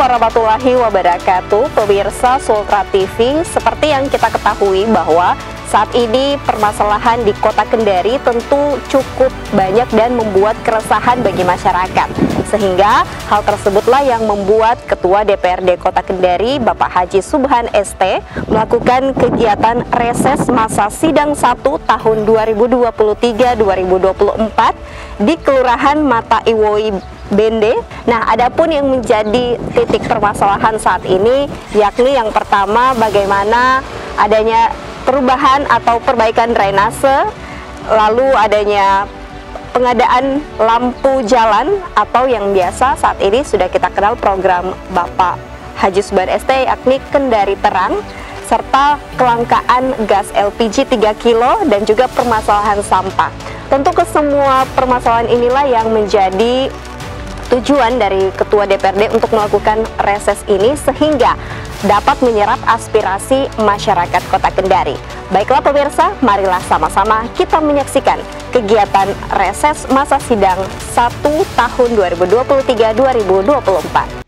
warahmatullahi wabarakatuh, pemirsa Sultra TV. Seperti yang kita ketahui bahwa saat ini permasalahan di Kota Kendari tentu cukup banyak dan membuat keresahan bagi masyarakat. Sehingga hal tersebutlah yang membuat Ketua DPRD Kota Kendari, Bapak Haji Subhan ST, melakukan kegiatan reses masa sidang 1 tahun 2023-2024 di Kelurahan Mata Iwoi Bende. Nah, adapun yang menjadi titik permasalahan saat ini yakni yang pertama bagaimana adanya perubahan atau perbaikan drainase, lalu adanya pengadaan lampu jalan atau yang biasa saat ini sudah kita kenal program Bapak Haji Subhan ST yakni Kendari Terang, serta kelangkaan gas LPG 3 kilo dan juga permasalahan sampah. Tentu kesemua permasalahan inilah yang menjadi tujuan dari Ketua DPRD untuk melakukan reses ini sehingga dapat menyerap aspirasi masyarakat Kota Kendari. Baiklah pemirsa, marilah sama-sama kita menyaksikan kegiatan reses masa sidang 1 tahun 2023-2024.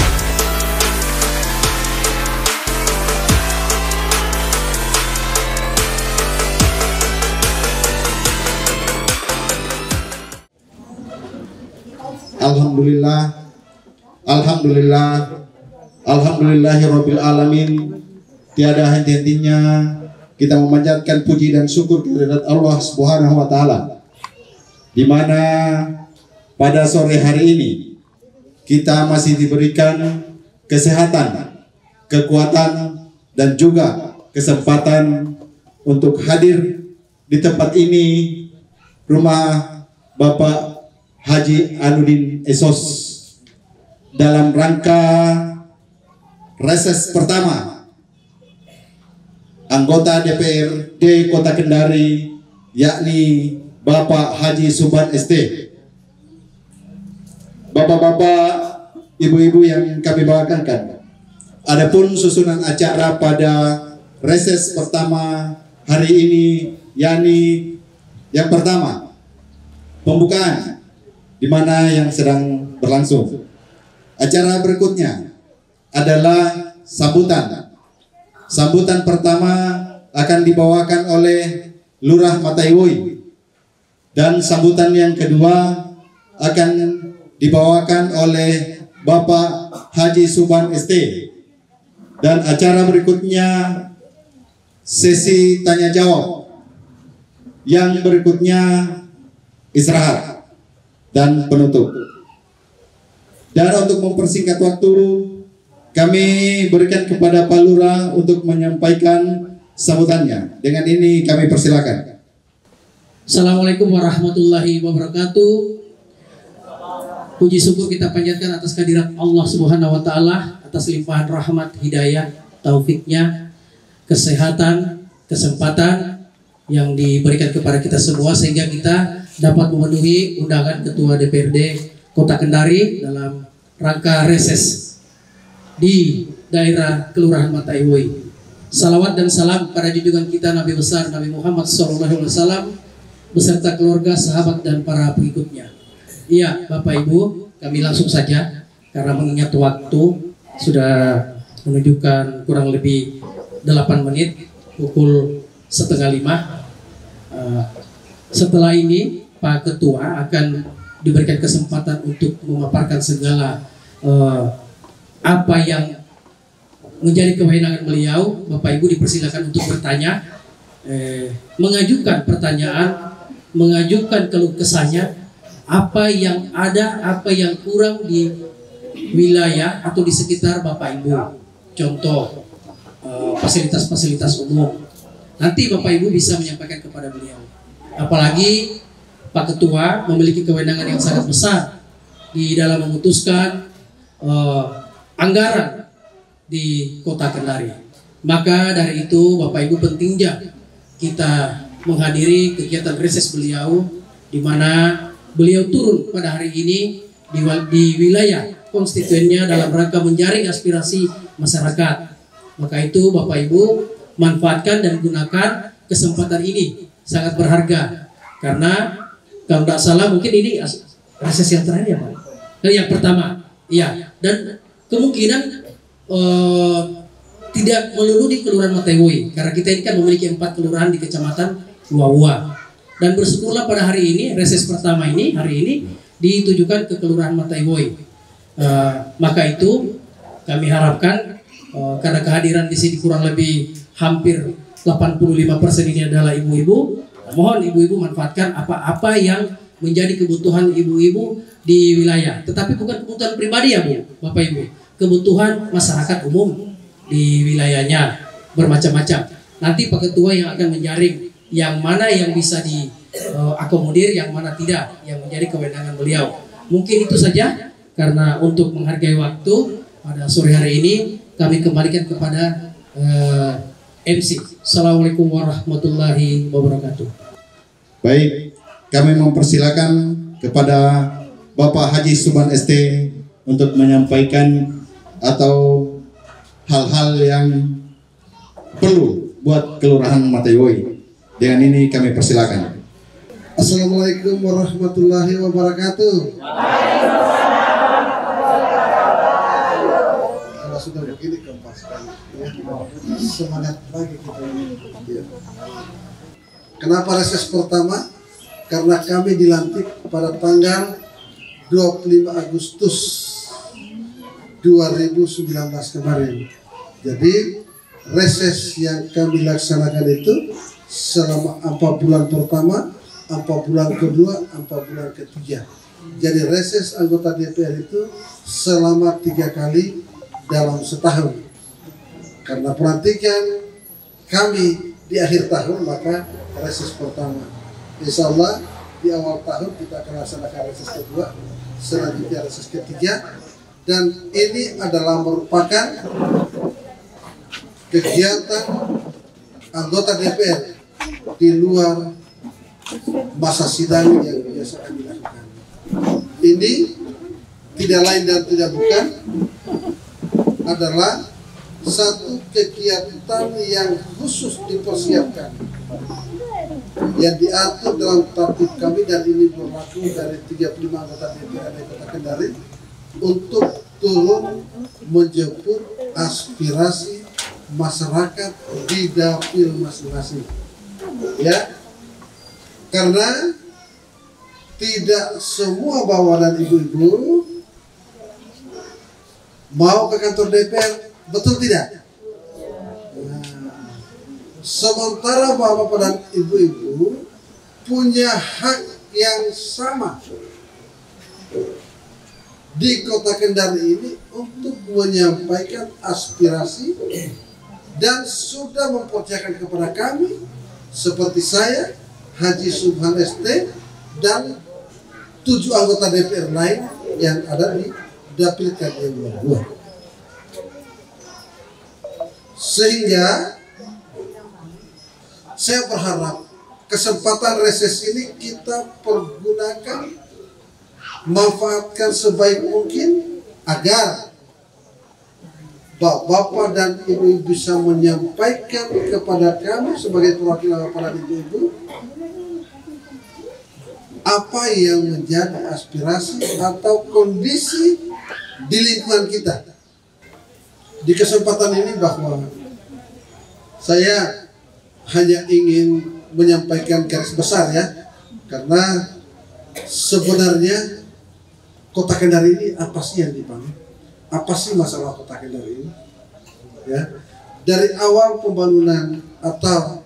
Alhamdulillahirabbil alamin. Tiada henti-hentinya kita memanjatkan puji dan syukur kehadirat Allah Subhanahu wa taala. Di mana pada sore hari ini kita masih diberikan kesehatan, kekuatan dan juga kesempatan untuk hadir di tempat ini, rumah Bapak Haji Anudin Esos, dalam rangka reses pertama anggota DPRD Kota Kendari, yakni Bapak Haji Subhan ST. Bapak-bapak, ibu-ibu yang kami banggakan, adapun susunan acara pada reses pertama hari ini, yakni yang pertama pembukaan, di mana yang sedang berlangsung. Acara berikutnya adalah sambutan. Sambutan pertama akan dibawakan oleh Lurah Mata Iwoi, dan sambutan yang kedua akan dibawakan oleh Bapak Haji Subhan ST. Dan acara berikutnya sesi tanya jawab. Yang berikutnya istirahat dan penutup. Dan untuk mempersingkat waktu, kami berikan kepada Pak Lurah untuk menyampaikan sambutannya. Dengan ini kami persilakan. Assalamualaikum warahmatullahi wabarakatuh. Puji syukur kita panjatkan atas kehadirat Allah Subhanahu wa taala, atas limpahan rahmat, hidayah, taufiknya, kesehatan, kesempatan yang diberikan kepada kita semua sehingga kita dapat memenuhi undangan Ketua DPRD Kota Kendari dalam rangka reses di daerah Kelurahan Mata Iwoi. Salawat dan salam pada junjungan kita Nabi besar Nabi Muhammad SAW beserta keluarga, sahabat dan para pengikutnya. Iya, Bapak Ibu, kami langsung saja karena mengingat waktu sudah menunjukkan kurang lebih 8 menit, pukul 4:30. Setelah ini Pak Ketua akan diberikan kesempatan untuk memaparkan segala apa yang menjadi kewenangan beliau. Bapak Ibu dipersilakan untuk bertanya, mengajukan pertanyaan, mengajukan keluh kesahnya, apa yang ada, apa yang kurang di wilayah atau di sekitar Bapak Ibu. Contoh fasilitas-fasilitas umum. Nanti Bapak Ibu bisa menyampaikan kepada beliau. Apalagi Pak Ketua memiliki kewenangan yang sangat besar di dalam memutuskan anggaran di Kota Kendari. Maka dari itu Bapak Ibu pentingnya kita menghadiri kegiatan reses beliau, di mana beliau turun pada hari ini di wilayah konstituennya dalam rangka menjaring aspirasi masyarakat. Maka itu Bapak Ibu manfaatkan dan gunakan kesempatan ini, sangat berharga. Karena kalau tidak salah mungkin ini reses yang terakhir ya Pak. Yang pertama, iya. Dan kemungkinan tidak melulu di Kelurahan Mata Iwoi, karena kita ini kan memiliki 4 kelurahan di Kecamatan Luawua. Dan bersyukurlah pada hari ini, reses pertama ini, hari ini ditujukan ke Kelurahan Mata Iwoi. Maka itu kami harapkan, karena kehadiran di sini kurang lebih hampir 85% ini adalah ibu-ibu, mohon ibu-ibu manfaatkan apa-apa yang menjadi kebutuhan ibu-ibu di wilayah. Tetapi bukan kebutuhan pribadi ya Bu, Bapak Ibu, kebutuhan masyarakat umum di wilayahnya bermacam-macam. Nanti Pak Ketua yang akan menjaring yang mana yang bisa diakomodir, yang mana tidak, yang menjadi kewenangan beliau. Mungkin itu saja, karena untuk menghargai waktu pada sore hari ini kami kembalikan kepada MC. Assalamualaikum warahmatullahi wabarakatuh. Baik, kami mempersilakan kepada Bapak Haji Subhan ST untuk menyampaikan atau hal-hal yang perlu buat Kelurahan Mata Iwoi. Dengan ini kami persilakan. Assalamualaikum warahmatullahi wabarakatuh. Kalau sudah begini kompak sekali, ya, semangat lagi kita ini. Ya. Kenapa reses pertama? Karena kami dilantik pada tanggal 25 Agustus 2019 kemarin. Jadi reses yang kami laksanakan itu selama 4 bulan pertama, 4 bulan kedua, 4 bulan ketiga. Jadi reses anggota DPR itu selama 3 kali dalam setahun. Karena pelantikan kami di akhir tahun, maka reses pertama. Insya Allah di awal tahun kita akan laksanakan reses kedua, selanjutnya reses ketiga. Dan ini adalah merupakan kegiatan anggota DPR di luar masa sidang yang biasa kami lakukan. Ini tidak lain dan tidak bukan adalah satu kegiatan yang khusus dipersiapkan, yang diatur dalam tatib kami, dan ini berlaku dari 35 anggota DPRD Kota Kendari untuk turun menjemput aspirasi masyarakat di dapil masing-masing, ya, karena tidak semua bapak dan ibu-ibu mau ke kantor DPR, betul tidak? Nah, sementara bapak dan ibu-ibu punya hak yang sama di Kota Kendari ini untuk menyampaikan aspirasi, dan sudah mempercayakan kepada kami seperti saya, Haji Subhan ST, dan 7 anggota DPR lain yang ada di Dapil Kabupaten Luawua. Sehingga saya berharap kesempatan reses ini kita pergunakan, manfaatkan sebaik mungkin agar bapak dan ibu bisa menyampaikan kepada kami sebagai perwakilan bapak dan ibu apa yang menjadi aspirasi atau kondisi di lingkungan kita. Di kesempatan ini bahwa saya hanya ingin menyampaikan garis besar, ya, karena sebenarnya Kota Kendari ini apa sih yang dibangun? Apa sih masalah Kota Kendari ini? Ya, dari awal pembangunan atau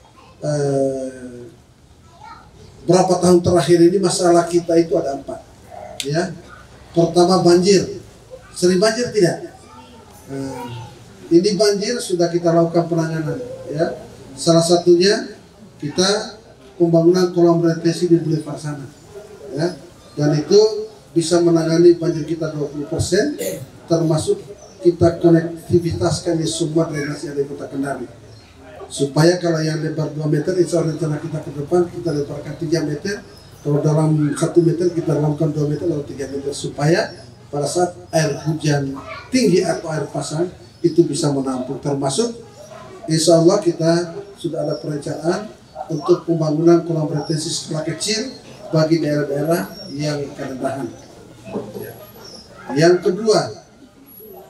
berapa tahun terakhir ini masalah kita itu ada 4. Ya, pertama banjir. Sering banjir tidak? Ini banjir sudah kita lakukan penanganan. Ya, salah satunya kita pembangunan kolam retensi di Boulevard sana. Ya, dan itu bisa menangani banjir kita 20%, termasuk kita konektivitaskan di semua drainase yang di Kota Kendari. Supaya kalau yang lebar 2 meter, insya Allah rencana kita ke depan kita lebarkan 3 meter, kalau dalam 1 meter kita lakukan 2 meter atau 3 meter, supaya pada saat air hujan tinggi atau air pasang itu bisa menampung. Termasuk insya Allah kita sudah ada perencanaan untuk pembangunan kolam retensi skala kecil bagi daerah-daerah yang kerendahan. Yang kedua,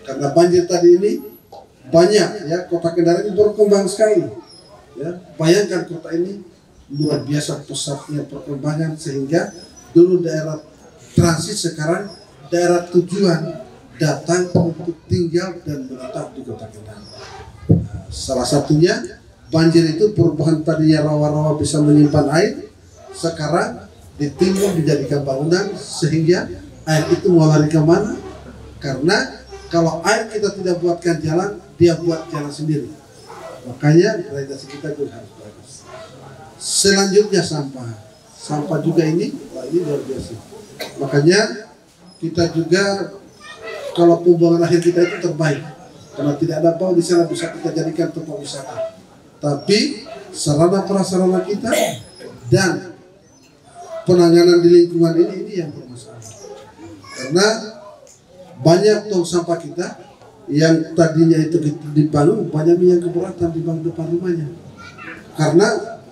Karena banjir tadi ini banyak ya, kota Kendari ini berkembang sekali. Ya, bayangkan kota ini luar biasa pusatnya perkembangan, sehingga dulu daerah transit, sekarang daerah tujuan datang untuk tinggal dan menetap di kota Kendari. Nah, salah satunya banjir itu perubahan tadinya rawa-rawa bisa menyimpan air, sekarang ditimbun dijadikan bangunan, sehingga air itu mau lari kemana? Karena kalau air kita tidak buatkan jalan, dia buat jalan sendiri. Makanya drainase kita juga harus bagus. Selanjutnya sampah juga ini, wah ini luar biasa. Makanya kita juga kalau pembuangan akhir kita itu terbaik, karena tidak ada bau di sana, bisa kita jadikan tempat wisata. Tapi sarana prasarana kita dan penanganan di lingkungan ini yang bermasalah. Karena banyak tong sampah kita yang tadinya itu dibangun, banyak yang keberatan di depan rumahnya. Karena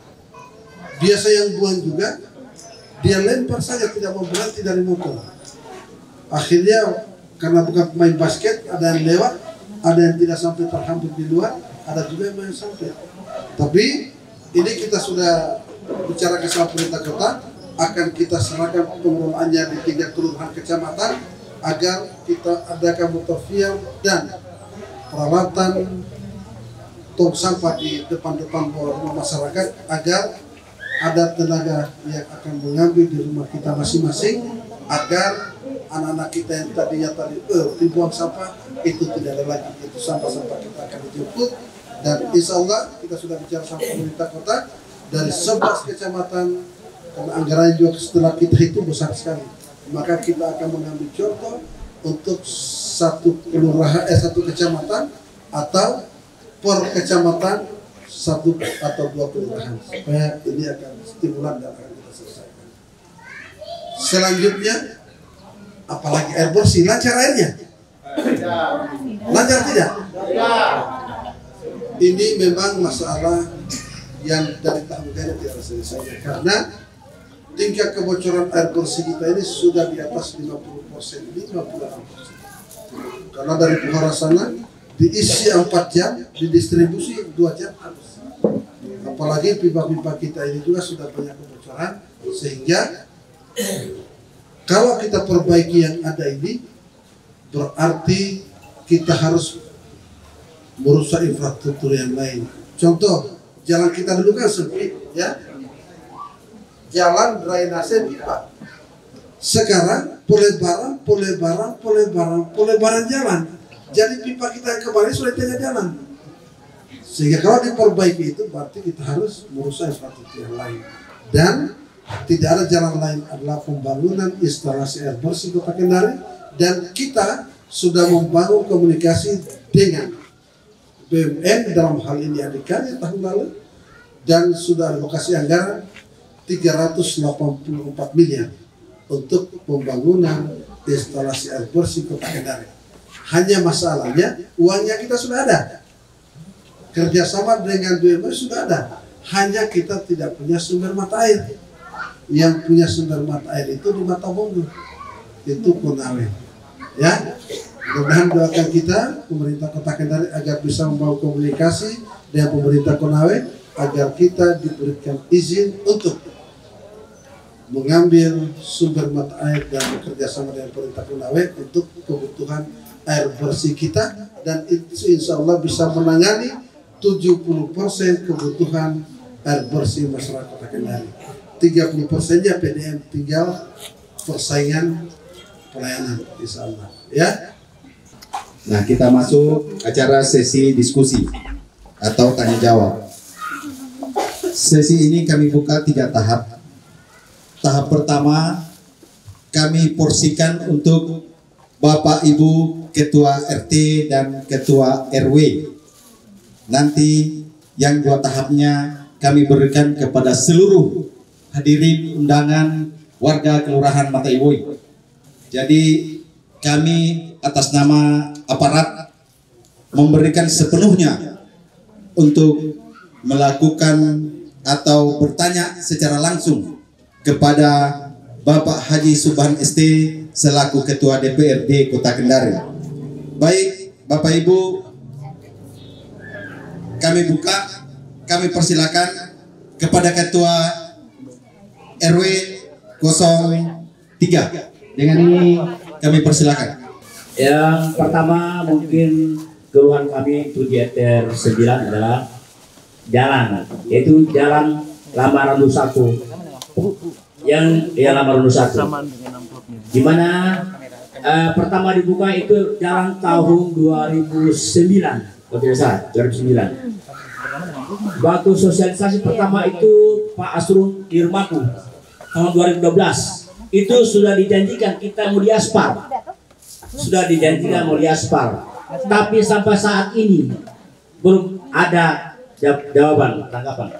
biasa yang buang juga, dia lempar saja, tidak mau berhenti dari motor. Akhirnya karena bukan pemain basket, ada yang lewat, ada yang tidak sampai terhampir di luar, ada juga yang sampai. Tapi ini kita sudah bicara ke sama pemerintah kota, akan kita serahkan pengelolaannya di 3 kelurahan kecamatan, agar kita adakan motovial dan peralatan tong sampah di depan-depan rumah masyarakat, agar ada tenaga yang akan mengambil di rumah kita masing-masing, agar anak-anak kita yang tadinya dibuang sampah itu tidak ada lagi, itu sampah-sampah kita akan dijemput. Dan insya Allah kita sudah bicara sama pemerintah kota dari 11 kecamatan, karena anggaran juga setelah kita itu besar sekali, maka kita akan mengambil contoh untuk satu kecamatan atau per kecamatan 1 atau 2 kelurahan, supaya ini akan stimulan dan akan kita selesaikan. Selanjutnya, apalagi air bersih, lancar airnya? Lancar tidak? Ini memang masalah yang dari tahun ke tahun tidak selesai, karena tingkat kebocoran air bersih kita ini sudah di atas 50%, ini 58%. Karena dari Puhara sana diisi 4 jam, didistribusi 2 jam habis. Apalagi pipa-pipa kita ini juga sudah banyak kebocoran, sehingga kalau kita perbaiki yang ada ini, berarti kita harus merusak infrastruktur yang lain. Contoh, jalan kita dulu kan sempit, ya. Jalan drainase pipa. Sekarang pelebaran jalan. Jadi pipa kita yang kemarin sudah tengah jalan. Sehingga kalau diperbaiki itu berarti kita harus merusak infrastruktur yang lain. Dan tidak ada jalan lain adalah pembangunan instalasi air bersih Kota Kendari, dan kita sudah membangun komunikasi dengan BUMN dalam hal ini ADK tahun lalu, dan sudah alokasi anggaran 384 miliar untuk pembangunan instalasi air bersih Kota Kendari. Hanya masalahnya uangnya kita sudah ada, kerjasama dengan BUMN sudah ada, hanya kita tidak punya sumber mata air. Yang punya sumber mata air itu di Mata Bongo, itu Konawe. Ya, mudah-mudahan doakan kita pemerintah Kota Kendari agar bisa membangun komunikasi dengan pemerintah Konawe, agar kita diberikan izin untuk mengambil sumber mata air dan bekerja sama dengan pemerintah Konawe untuk kebutuhan air bersih kita, dan itu insya Allah bisa menangani 70% kebutuhan air bersih masyarakat Kota Kendari. 30%-nya PDM, tinggal persaingan pelayanan insya Allah, ya. Nah, kita masuk acara sesi diskusi atau tanya jawab. Sesi ini kami buka 3 tahap. Tahap pertama kami porsikan untuk Bapak Ibu Ketua RT dan Ketua RW. Nanti yang 2 tahapnya kami berikan kepada seluruh hadirin undangan warga Kelurahan Mata Iwoi. Jadi kami atas nama aparat memberikan sepenuhnya untuk melakukan atau bertanya secara langsung kepada Bapak Haji Subhan ST selaku Ketua DPRD Kota Kendari. Baik Bapak Ibu, kami persilakan kepada Ketua RW 03. Dengan ini kami persilakan. Yang pertama mungkin keluhan kami itu di RT 9 adalah jalan, yaitu jalan Lamaran 1. Yang Lamaran 1. Di mana pertama dibuka itu jalan tahun 2009. Oh, tidak salah, 2009. Waktu sosialisasi pertama itu Pak Asrun Irmaku tahun 2012 itu sudah dijanjikan kita mau diaspal, tapi sampai saat ini belum ada jawaban tanggapan.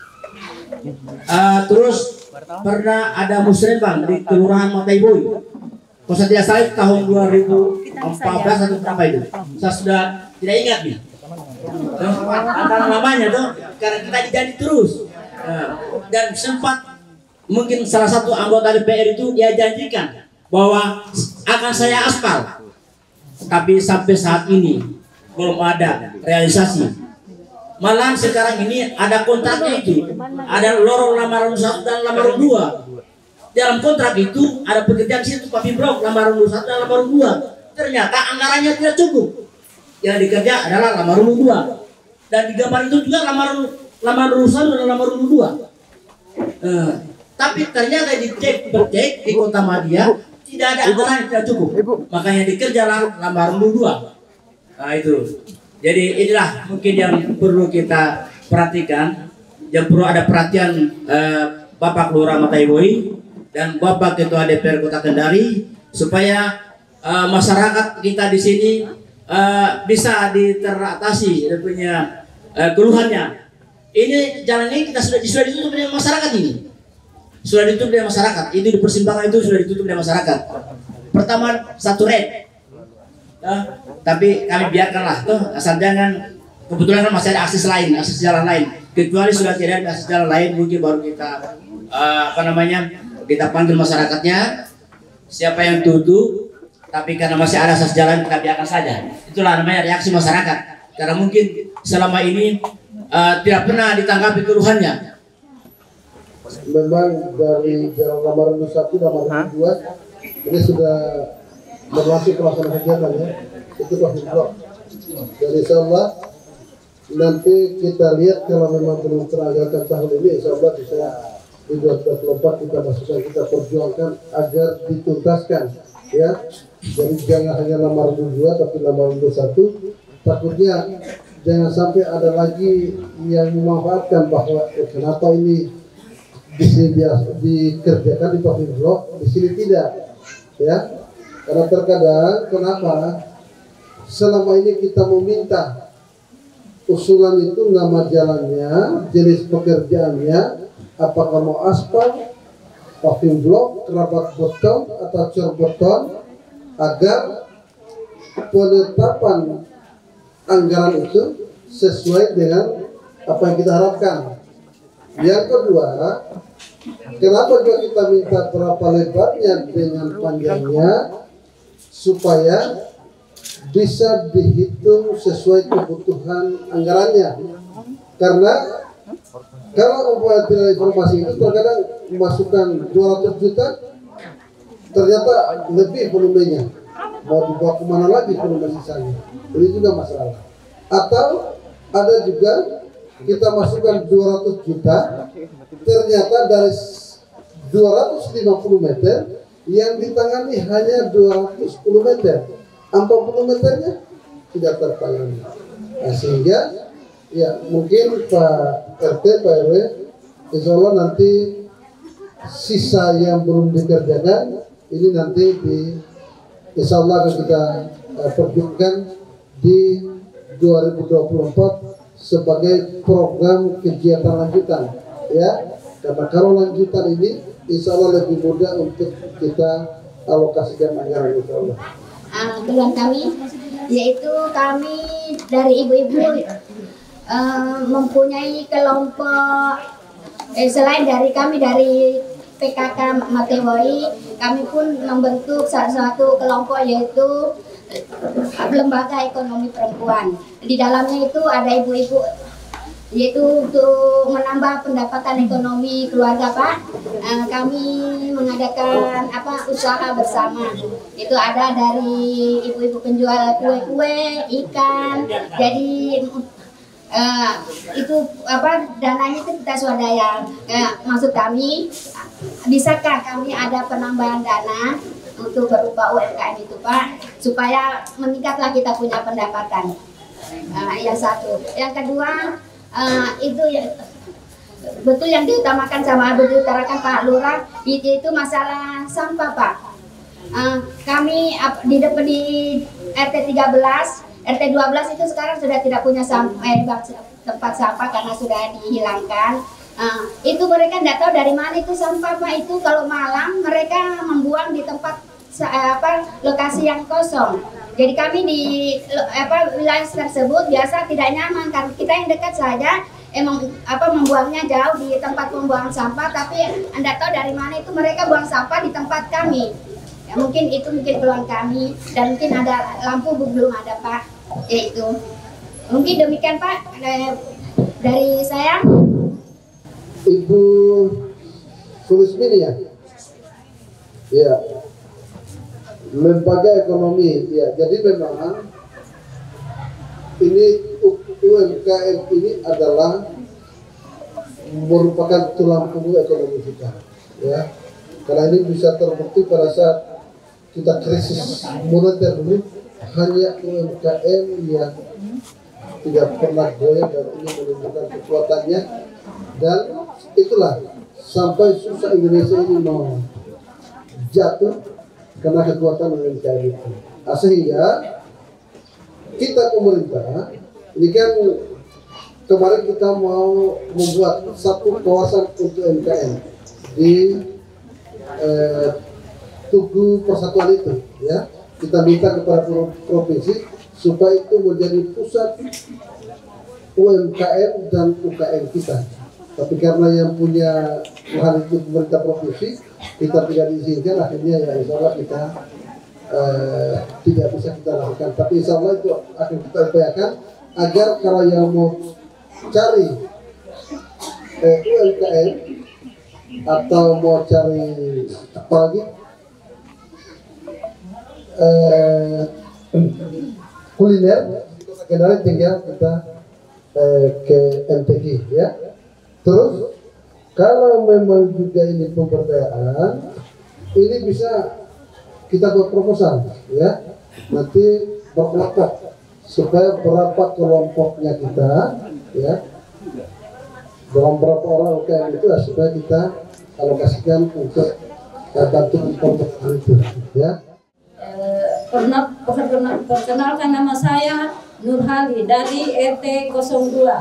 Terus pernah ada musrembang di Kelurahan Mata Iwoi, kalau saya tidak salah tahun 2014 atau berapa itu, saya sudah tidak ingat nih. Antara namanya tuh karena kita dijanji terus, dan sempat mungkin salah satu anggota DPR itu dia janjikan bahwa akan saya aspal, tapi sampai saat ini belum ada realisasi. Malah sekarang ini ada kontraknya itu, ada lorong Lamaran 1 dan Lamaran 2. Dalam kontrak itu ada pekerjaan situ Pak Pimbrok Lamaran 1 dan Lamaran 2. Ternyata anggarannya tidak cukup. Yang dikerja adalah Lamaran 2, dan di gambar itu juga Lamaran 1 dan Lamaran 2. Tapi ternyata dicek di Kota Madia tidak ada anggaran yang tidak cukup, makanya dikerja Lamaran 2. Nah itu, jadi inilah mungkin yang perlu kita perhatikan, yang perlu ada perhatian Bapak Kelurahan Mata Iwoi dan Bapak Ketua DPR Kota Kendari supaya masyarakat kita di sini bisa diteratasi punya keluhannya. Ini jalan ini kita sudah ditutup dengan masyarakat ini. Sudah ditutup dengan masyarakat. Ini di persimpangan itu sudah ditutup dengan masyarakat. Pertama satu red. Tapi kami biarkanlah tuh, asal jangan kebetulan masih ada akses lain, akses jalan lain. Kecuali sudah tidak ada akses jalan lain, mungkin baru kita kita panggil masyarakatnya siapa yang tutup. Tapi karena masih ada akses jalan kita biarkan saja. Itulah namanya reaksi masyarakat. Karena mungkin selama ini tidak pernah ditanggapi keluhannya. Memang dari jalan Lamaran 1, Lamaran 2 ini sudah berlangsung pelaksanaan kegiatan ya. Itu Pak Pimbrok. Dan insya Allah nanti kita lihat kalau memang belum teranggarkan tahun ini, insya Allah bisa di 2024 kita masukkan, kita perjuangkan agar dituntaskan ya. Jadi jangan hanya Lamaran 2 tapi Lamaran 21. Takutnya jangan sampai ada lagi yang memanfaatkan bahwa kenapa ini di sini dikerjakan di Pak Pimbrok, di sini tidak ya. Karena terkadang kenapa selama ini kita meminta usulan itu nama jalannya, jenis pekerjaannya, apakah mau aspal, paving block, kerabat beton atau cor beton, agar penetapan anggaran itu sesuai dengan apa yang kita harapkan. Yang kedua, kenapa juga kita minta berapa lebarnya dengan panjangnya supaya bisa dihitung sesuai kebutuhan anggarannya. Karena kalau membuat informasi itu terkadang memasukkan 200 juta ternyata lebih volumenya, mau dibawa kemana lagi volume sisanya, ini juga masalah. Atau ada juga kita masukkan 200 juta ternyata dari 250 meter yang ditangani hanya 210 meter, 40 meternya tidak tertangani. Nah, sehingga ya mungkin Pak RT, Pak RW, insya Allah nanti sisa yang belum dikerjakan ini nanti insya Allah akan kita perjuangkan di 2024 sebagai program kegiatan lanjutan ya. Karena kalau lanjutan ini insya Allah lebih mudah untuk kita alokasikan anggaran, insya Allah. Keluhan kami yaitu kami dari ibu-ibu mempunyai kelompok selain dari kami dari PKK Mata Iwoi, kami pun membentuk satu kelompok yaitu lembaga ekonomi perempuan. Di dalamnya itu ada ibu-ibu, yaitu untuk menambah pendapatan ekonomi keluarga Pak. Kami mengadakan usaha bersama. Itu ada dari ibu-ibu penjual kue-kue, ikan. Jadi itu dananya itu kita swadaya. Maksud kami, bisakah kami ada penambahan dana untuk berupa UMKM itu Pak, supaya meningkatlah kita punya pendapatan. Yang satu. Yang kedua, itu ya, betul yang diutamakan sama diutarakan Pak Lurah, itu masalah sampah Pak. Kami di RT 13, RT 12 itu sekarang sudah tidak punya tempat sampah karena sudah dihilangkan. Itu mereka tidak tahu dari mana itu sampah Pak. Itu kalau malam mereka membuang di tempat lokasi yang kosong. Jadi kami di wilayah tersebut biasa tidak nyaman kan. Kita yang dekat saja emang membuangnya jauh di tempat pembuangan sampah, tapi Anda tahu dari mana itu mereka buang sampah di tempat kami. Ya, mungkin peluang kami, dan mungkin ada lampu belum ada Pak. Itu mungkin demikian Pak dari saya. Ibu Sulismini ya? Ya. Lembaga ekonomi, ya. Jadi memang ini UMKM ini adalah merupakan tulang punggung ekonomi kita, ya. Karena ini bisa terbukti pada saat kita krisis moneter dulu, hanya UMKM yang tidak pernah goyah dan ini menunjukkan kekuatannya, dan itulah sampai susah Indonesia ini mau jatuh karena kekuatan UMKM itu. Sehingga kita pemerintah ini kan kemarin kita mau membuat satu kawasan untuk UMKM di Tugu Persatuan itu, ya. Kita minta kepada provinsi supaya itu menjadi pusat UMKM dan UKM kita. Tapi karena yang punya hal itu pemerintah provinsi, kita tidak diizinkan, akhirnya ya insya Allah kita tidak bisa kita lakukan. Tapi insya Allah itu akan kita upayakan agar kalau yang mau cari UMKM atau mau cari apa lagi kuliner, Kendari tinggal kita ke MTQ, ya. Terus kalau memang juga ini pemberdayaan, ini bisa kita buat proposal, ya. Nanti berkelompok supaya berapa kelompoknya kita, ya. Dalam berapa orang UKM itu supaya kita alokasikan untuk bantu kelompok itu, ya. Perkenalkan, nama saya Nurhali dari RT 02.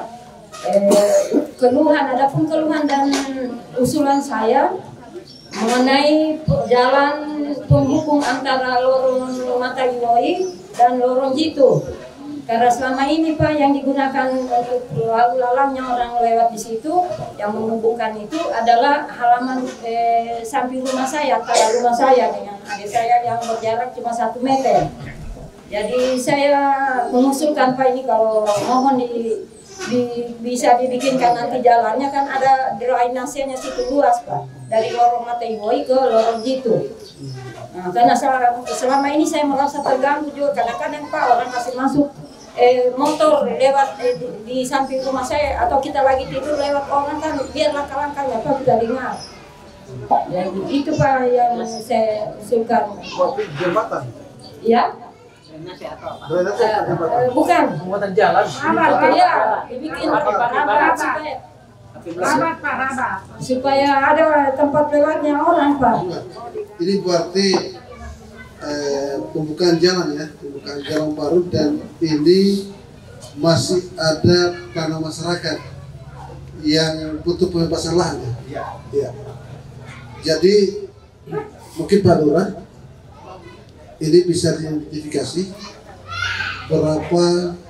Adapun keluhan dan usulan saya mengenai jalan penghubung antara lorong Mata Iwoi dan lorong Jitu. Karena selama ini Pak yang digunakan untuk lalu lalangnya orang lewat di situ, yang menghubungkan itu adalah halaman samping rumah saya, antara rumah saya dengan adik saya yang berjarak cuma 1 meter. Jadi saya mengusulkan Pak ini kalau mohon bisa dibikinkan nanti jalannya, kan ada drainasenya situ luas Pak, dari lorong Mata Iwoi ke lorong Jitu. Nah, karena selama ini saya merasa terganggu juga, kadang-kadang Pak orang masih masuk motor lewat di samping rumah saya, atau kita lagi tidur lewat orang kan, biar langkah-langkahnya Pak kita dengar. Jadi itu Pak yang saya usulkan. Jembatan? Ya. Bukan. Pembuatan jalan. Ya, dibikin supaya ada tempat lewatnya orang Pak. Ini berarti pembukaan jalan, ya, pembukaan jalan baru, dan ini masih ada tanah masyarakat yang butuh pembebasan lahan, ya. Ya. Jadi mungkin Pak Lurah ini bisa diidentifikasi berapa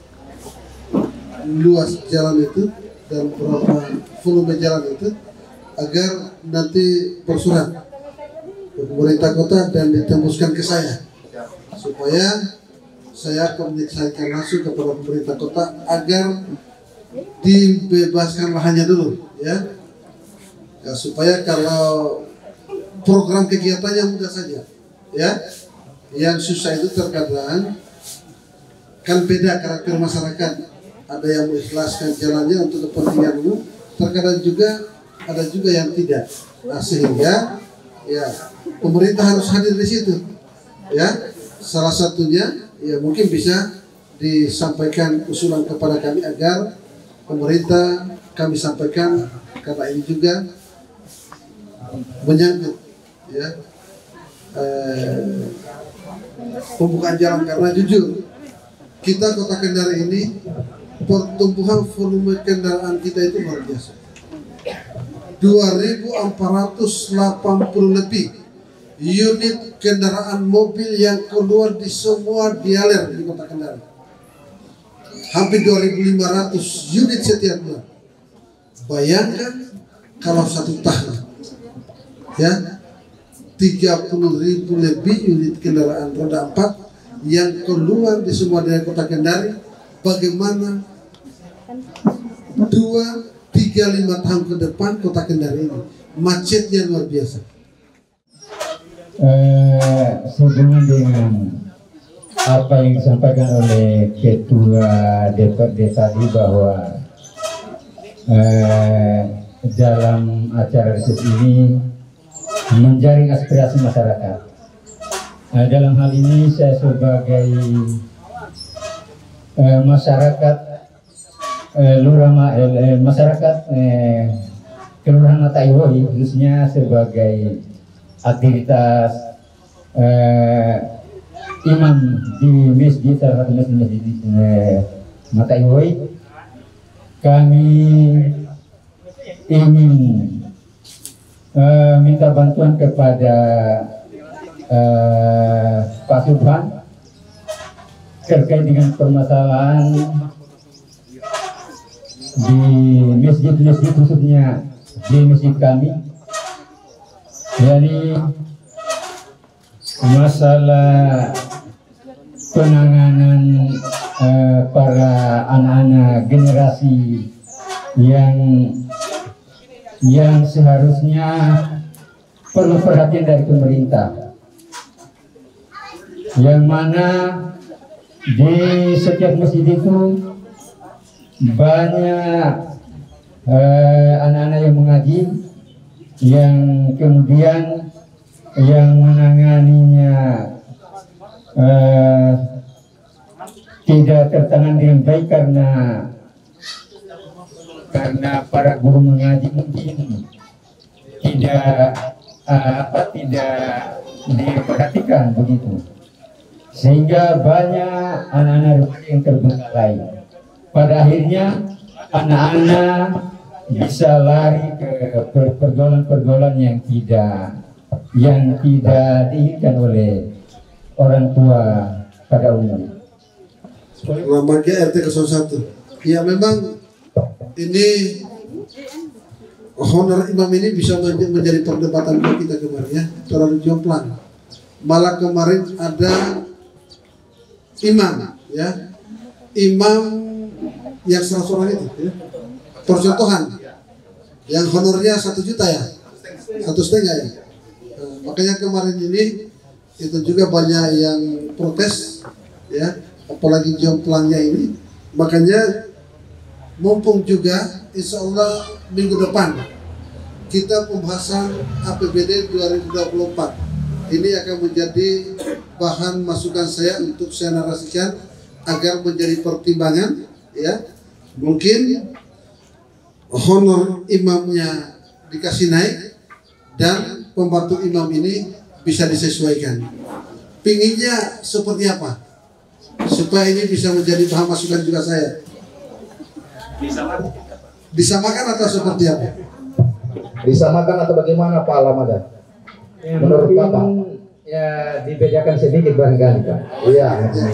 luas jalan itu dan berapa volume jalan itu, agar nanti bersurat ke pemerintah kota dan ditembuskan ke saya supaya saya komunikasikan langsung kepada pemerintah kota agar dibebaskan lahannya dulu, ya, supaya kalau program kegiatannya mudah saja, ya. Yang susah itu terkadang kan beda karakter masyarakat, ada yang mengikhlaskan jalannya untuk kepentingan umum, terkadang juga ada juga yang tidak. Nah, sehingga ya pemerintah harus hadir di situ, ya. Salah satunya ya mungkin bisa disampaikan usulan kepada kami agar pemerintah kami sampaikan, karena ini juga menyangkut, ya, pembukaan jalan. Karena jujur kita Kota Kendari ini pertumbuhan volume kendaraan kita itu luar biasa, 2.480 lebih unit kendaraan mobil yang keluar di semua dialer di Kota Kendari, hampir 2.500 unit setiap bulan. Bayangkan kalau satu tahun, ya, 30.000 lebih unit kendaraan roda 4 yang keluar di semua daerah Kota Kendari. Bagaimana 2-3-5 tahun ke depan Kota Kendari ini macetnya luar biasa. Sehubungan dengan apa yang disampaikan oleh Ketua DPRD tadi bahwa dalam acara reses ini menjaring aspirasi masyarakat. Dalam hal ini saya sebagai masyarakat masyarakat Kelurahan Mata Iwoi, khususnya sebagai aktivitas imam di masjid, salah satu masjid di Mata Iwoi, kami ingin minta bantuan kepada Pak Subhan terkait dengan permasalahan di masjid-masjid, khususnya di masjid kami, yakni masalah penanganan para anak-anak generasi yang seharusnya perlu perhatian dari pemerintah, yang mana di setiap masjid itu banyak anak-anak yang mengaji, yang kemudian yang menanganinya tidak tertangani dengan baik karena para guru mengaji mungkin tidak diperhatikan begitu, sehingga banyak anak-anak yang terbengkalai. Pada akhirnya anak-anak bisa lari ke pergaulan-pergaulan yang tidak diinginkan oleh orang tua pada umumnya. Lembaga RT 01. Ya memang ini honor imam ini bisa menjadi perdebatan kita kemarin, ya, terlalu jomplang. Malah kemarin ada imam, ya, imam yang 100 orang itu, ya, percontohan yang honornya 1 juta, ya, 1,5 ya. Makanya kemarin ini itu juga banyak yang protes, ya, apalagi jomplangnya ini. Makanya mumpung juga insya Allah minggu depan kita pembahasan APBD 2024 ini akan menjadi bahan masukan saya untuk saya narasikan agar menjadi pertimbangan, ya. Mungkin honor imamnya dikasih naik dan pembantu imam ini bisa disesuaikan. Pinginnya seperti apa? Supaya ini bisa menjadi bahan masukan juga saya. Disamakan atau seperti apa? Disamakan atau bagaimana Pak Alamada? Ya, menurut Bapak? Ya dibedakan sedikit barangkali Pak. Iya.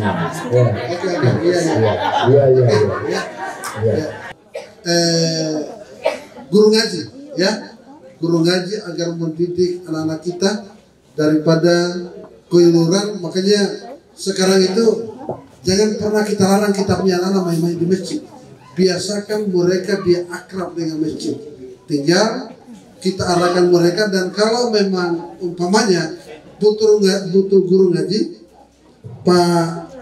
Guru ngaji, ya, guru ngaji agar mendidik anak-anak kita daripada keliruan. Makanya sekarang itu jangan pernah kita larang kita punya anak main-main di masjid. Biasakan mereka dia akrab dengan masjid. Tinggal kita arahkan mereka, dan kalau memang umpamanya butuh guru ngaji, Pak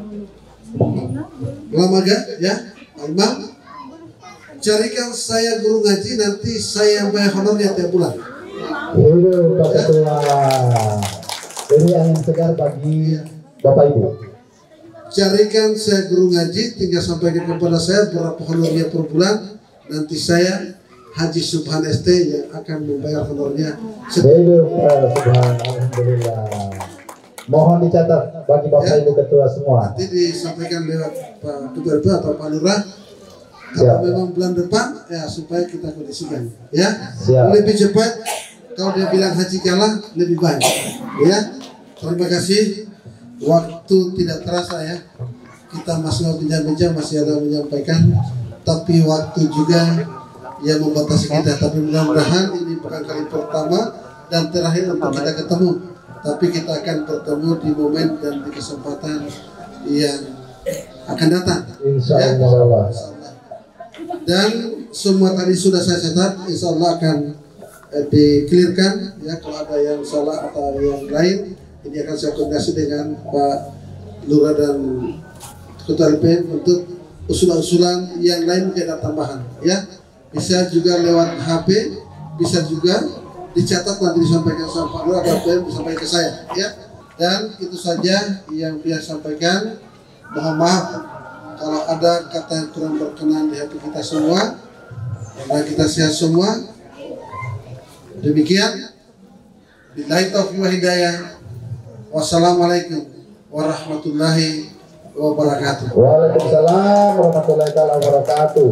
Lamaga ya, Pak Imam, carikan saya guru ngaji, nanti saya yang bayar honornya tiap bulan. Itu Pak Ketua. Ini angin segar bagi Bapak Ibu. Carikan saya guru ngaji, tinggal sampaikan kepada saya berapa honornya per bulan, nanti saya Haji Subhan ST yang akan membayar honornya. Subhan, alhamdulillah. Mohon dicatat bagi Bapak Ibu Ketua semua. Nanti disampaikan lewat Pak Ketua RT atau Pak Lurah. Kalau memang bulan depan, ya supaya kita kondisikan, ya. Lebih cepat. Kalau dia bilang haji kalah, lebih baik, ya. Terima kasih. Waktu tidak terasa ya. Kita masih bincang-bincang, masih ada menyampaikan, tapi waktu juga yang membatasi kita. Tapi mudah-mudahan ini bukan kali pertama dan terakhir untuk kita ketemu. Tapi kita akan bertemu di momen dan di kesempatan yang akan datang. Insya Allah. Ya. Dan semua tadi sudah saya catat, insya Allah akan di-clearkan ya, kalau ada yang salah atau yang lain. Ini akan saya koordinasi dengan Pak Lurah dan Ketua LP untuk usulan-usulan yang lain mungkin ada tambahan ya. Bisa juga lewat HP, bisa juga dicatat nanti disampaikan sama Pak Lurah dan disampaikan ke saya ya. Dan itu saja yang bisa sampaikan. Mohon maaf kalau ada kata yang kurang berkenan di hati kita semua, dan kita sehat semua. Demikian. Billahi taufiq wa hidayah. Wassalamualaikum warahmatullahi wabarakatuh. Waalaikumsalam warahmatullahi wabarakatuh.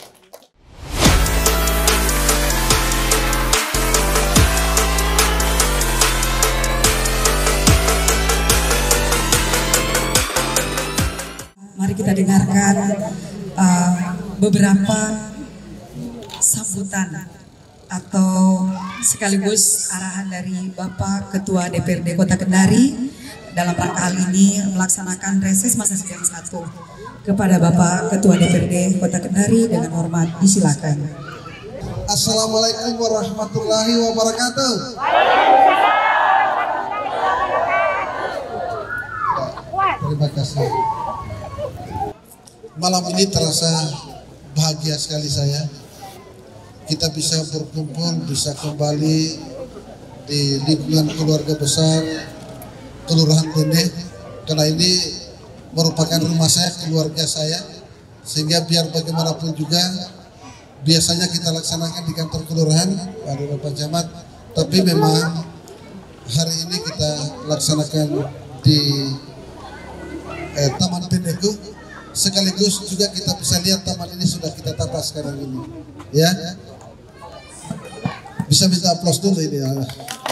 Mari kita dengarkan beberapa sambutan atau sekaligus arahan dari Bapak Ketua DPRD Kota Kendari dalam rangka hal ini melaksanakan reses masa sidang 1 kepada Bapak Ketua DPRD Kota Kendari dengan hormat disilakan. Assalamualaikum warahmatullahi wabarakatuh. Terima kasih. Malam ini terasa bahagia sekali saya. Kita bisa berkumpul, bisa kembali di lingkungan keluarga besar Kelurahan Bende, karena ini merupakan rumah saya, keluarga saya, sehingga biar bagaimanapun juga biasanya kita laksanakan di kantor kelurahan pada Bapak Camat, tapi memang hari ini kita laksanakan di Taman Bendeku, sekaligus juga kita bisa lihat taman ini sudah kita tata sekarang ini, ya. Bisa minta aplaus dulu ini ya.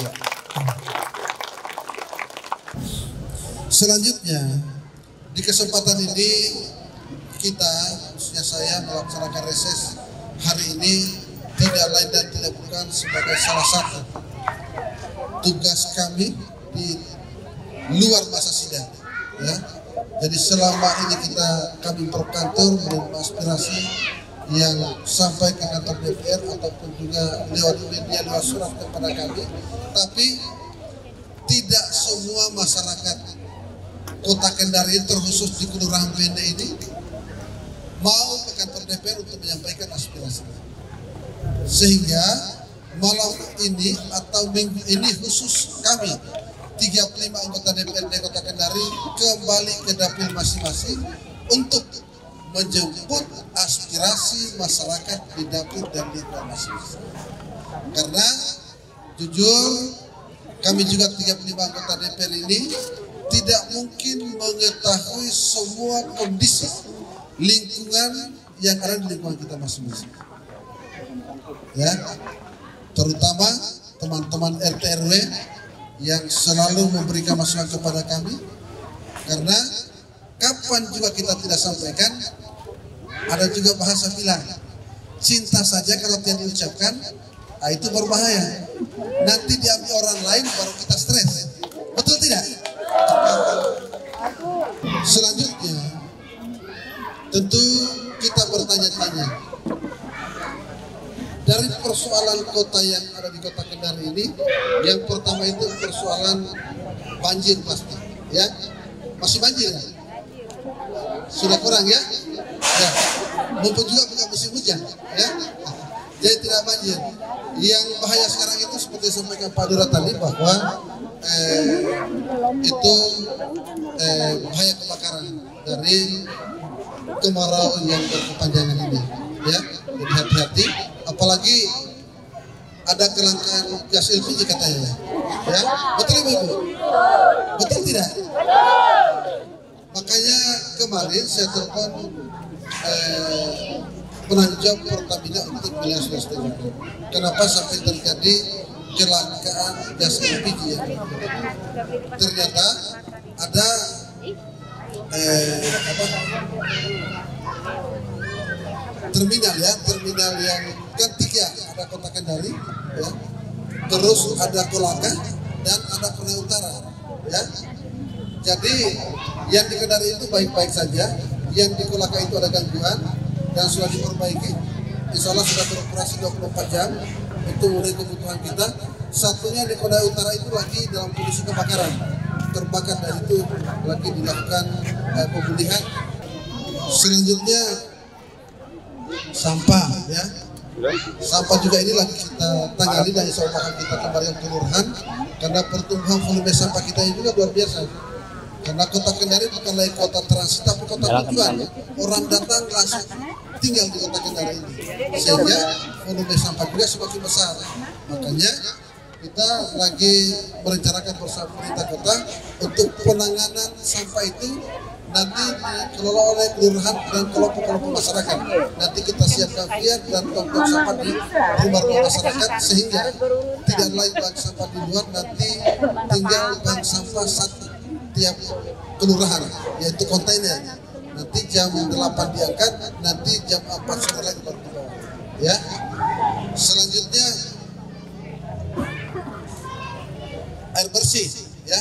Selanjutnya di kesempatan ini kita, khususnya saya, melaksanakan reses hari ini tidak lain dan tidak bukan sebagai salah satu tugas kami di luar masa sidang ya. Jadi selama ini kami berkantor menerima aspirasi yang sampai ke kantor DPR ataupun juga lewat media, lewat surat kepada kami, tapi tidak semua masyarakat Kota Kendari terkhusus di Kelurahan Bende ini mau ke kantor DPR untuk menyampaikan aspirasi. Sehingga malam ini atau minggu ini khusus kami 35 anggota DPRD Kota Kendari kembali ke dapil masing-masing untuk menjemput aspirasi masyarakat di dapil dan di lingkungan masing-masing. Karena jujur kami juga 35 anggota DPR ini tidak mungkin mengetahui semua kondisi lingkungan yang ada di lingkungan kita masing-masing. Ya, terutama teman-teman RT RW yang selalu memberikan masukan kepada kami, karena kapan juga kita tidak sampaikan, ada juga bahasa bilang, cinta saja kalau tidak diucapkan, itu berbahaya. Nanti diambil orang lain baru kita stres. Betul tidak? Selanjutnya, tentu kita bertanya-tanya dari persoalan kota yang ada di Kota Kendari ini. Yang pertama itu persoalan banjir pasti, ya. Masih banjir ya? Sudah kurang ya? Ya. Mumpung juga bukan musim hujan, ya. Jadi tidak banjir. Yang bahaya sekarang itu seperti sampaikan Pak Dura tadi bahwa itu bahaya kebakaran dari kemarau yang berkepanjangan ini, ya. Jadi hati-hati, apalagi ada kelangkaan gas LPG katanya, ya. Betul Ibu? Betul tidak? Makanya kemarin saya telepon penanggung Pertamina untuk wilayah Sulawesi Tenggara. Kenapa sampai terjadi kelangkaan gas LPG ya? Ternyata ada terminal yang kan 3, ada Kota Kendari, ya. Terus ada Kolaka dan ada Konawe Utara, ya. Jadi yang di Kendari itu baik-baik saja, yang di Kolaka itu ada gangguan dan sudah diperbaiki. Insya Allah sudah beroperasi 24 jam untuk memenuhi kebutuhan kita. Satunya di Konawe Utara itu lagi dalam kondisi kebakaran, terbakar, dan itu lagi dilakukan pemulihan. Selanjutnya sampah, ya. Sampah juga ini lagi kita tangani dan insya Allah kita kembali ke kelurahan, karena pertumbuhan volume sampah kita ini juga luar biasa. Karena Kota Kendari bukan lagi kota transit tapi kota tujuan. Orang datang langsung tinggal di Kota Kendari ini, sehingga volume sampah juga semakin besar. Makanya kita lagi merencanakan bersama pemerintah kota untuk penanganan sampah itu nanti dikelola oleh kelurahan dan kelompok-kelompok masyarakat. Nanti kita siapkan piat dan tongkang sampah di rumah-rumah masyarakat, sehingga tidak lain bank sampah di luar, nanti tinggal bank sampah satu tiap kelurahan, yaitu kontainer. Nanti jam 8 diangkat, nanti jam 4 sore lagi baru dibawa, ya. Selanjutnya air bersih, ya.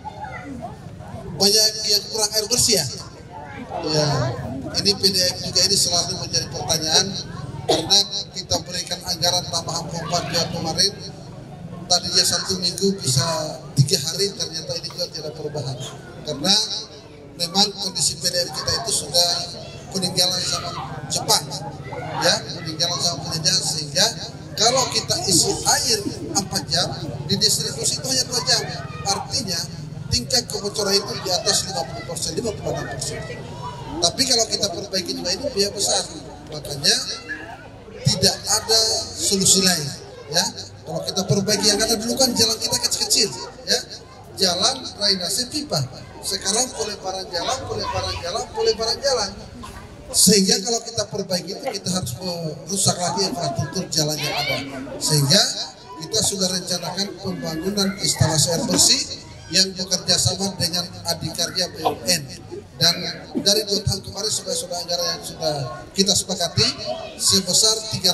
Banyak yang kurang air bersih ya. Ya, ini PDAM juga ini selalu menjadi pertanyaan, karena kita berikan anggaran tambahan pompa dia kemarin. Tadinya 1 minggu bisa 3 hari, ternyata ini juga tidak perubahan. Karena memang kondisi PDAM kita itu sudah peninggalan zaman Jepang, ya, peninggalan zaman penjajahan, sehingga kalau kita isi air 4 jam, didistribusi itu hanya 2 jam. Artinya tingkat kebocoran itu di atas 50%, 56%. Tapi kalau kita perbaiki juga ini biaya besar. Makanya tidak ada solusi lain, ya. Kalau kita perbaiki yang ada dulu kan jalan kita kecil-kecil, ya. Jalan drainase pipa. Sekarang pelebaran jalan. Sehingga kalau kita perbaiki itu kita harus merusak lagi infrastruktur jalan yang ada. Sehingga kita sudah rencanakan pembangunan instalasi air bersih yang bekerja sama dengan Adikarya BUMN. Dan dari 2 tahun kemarin sudah anggaran yang sudah kita sepakati sebesar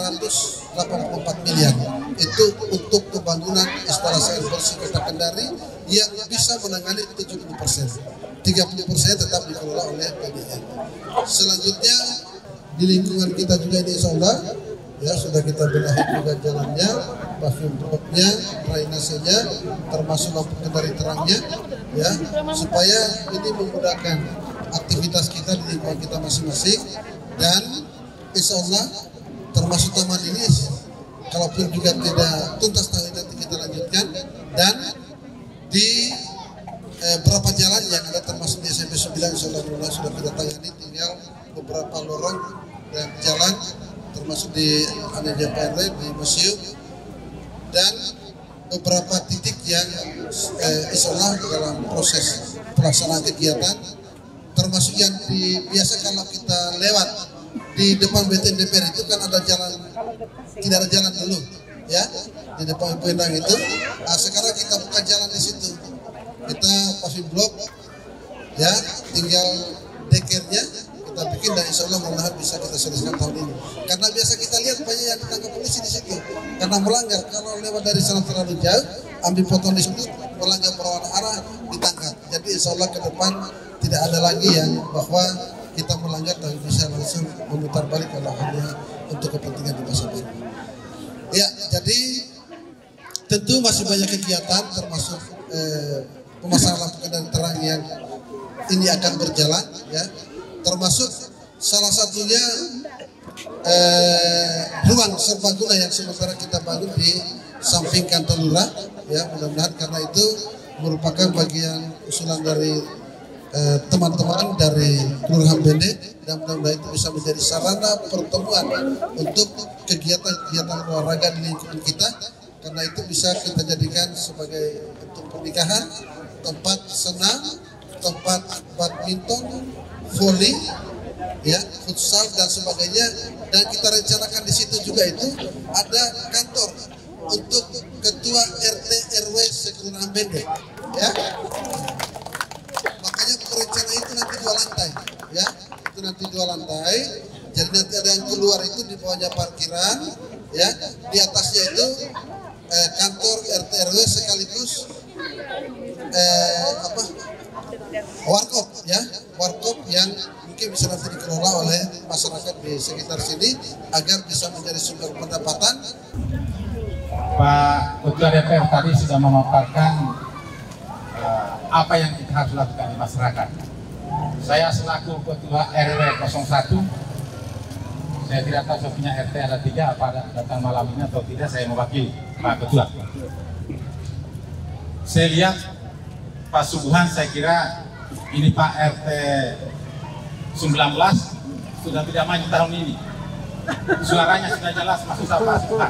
384 miliar. Itu untuk pembangunan instalasi air bersih Kota Kendari yang bisa menangani 70%. 30% tetap dikelola oleh PDAM. Selanjutnya di lingkungan kita juga ini insya Allah, ya, sudah kita benahi juga jalannya, paving roadnya, drainasenya, termasuk lampu kendari terangnya, ya, supaya ini memudahkan aktivitas kita di lingkungan kita masing-masing. Dan insya Allah termasuk taman ini, kalaupun juga tidak tuntas tahun ini nanti kita lanjutkan. Dan di beberapa jalan yang ada termasuk di SMP 9 insya Allah sudah kita tangani, tinggal beberapa lorong dan jalan termasuk di ANJPR di museum dan beberapa titik yang insya Allah dalam proses pelaksanaan kegiatan, termasuk yang biasa kalau kita lewat di depan BTN DPR itu kan ada jalan, tidak ada jalan dulu, ya, di depan Pendang itu. Nah, sekarang kita buka jalan di situ, kita paving blok, ya, tinggal dekernya kita bikin dan insya Allah mudah-mudahan bisa kita selesaikan tahun ini. Karena biasa kita lihat banyak yang ditangkap polisi di situ karena melanggar. Kalau lewat dari sana terlalu jauh, ambil potong di situ, melanggar berlawanan arah, ditangkap. Jadi insya Allah ke depan tidak ada lagi yang bahwa kita melanggar dan bisa langsung memutar balik kalau hanya untuk kepentingan di masa baru. Ya, jadi tentu masih banyak kegiatan termasuk pemasangan lampu kendali terang yang ini akan berjalan, ya, termasuk salah satunya ruang serbaguna yang sementara kita bangun di samping kantor lurah, ya, mudah-mudahan karena itu merupakan bagian usulan dari teman-teman dari Kelurahan Bende, dan mudah-mudahan itu bisa menjadi sarana pertemuan untuk kegiatan-kegiatan olahraga di lingkungan kita, karena itu bisa kita jadikan sebagai bentuk pernikahan, tempat senam, tempat badminton, voli, ya, futsal dan sebagainya. Dan kita rencanakan di situ juga itu ada kantor untuk ketua RT RW Kelurahan Bende, ya. Makanya rencana itu nanti 2 lantai, ya, itu nanti 2 lantai. Jadi nanti ada yang keluar itu di bawahnya parkiran, ya, di atasnya itu kantor RT RW sekaligus warkop, ya, warkop yang mungkin bisa nanti dikelola oleh masyarakat di sekitar sini agar bisa menjadi sumber pendapatan. Pak Ketua DPR tadi sudah memaparkan apa yang kita harus lakukan di masyarakat. Saya selaku Ketua RW 01, saya tidak tahu sebenarnya RT ada 3, apa datang malam ini atau tidak, saya mewakili Pak Ketua. Saya lihat Pak Subuhan, saya kira ini Pak RT 19 sudah tidak maju tahun ini. Suaranya sudah jelas masuk Pak Subuhan.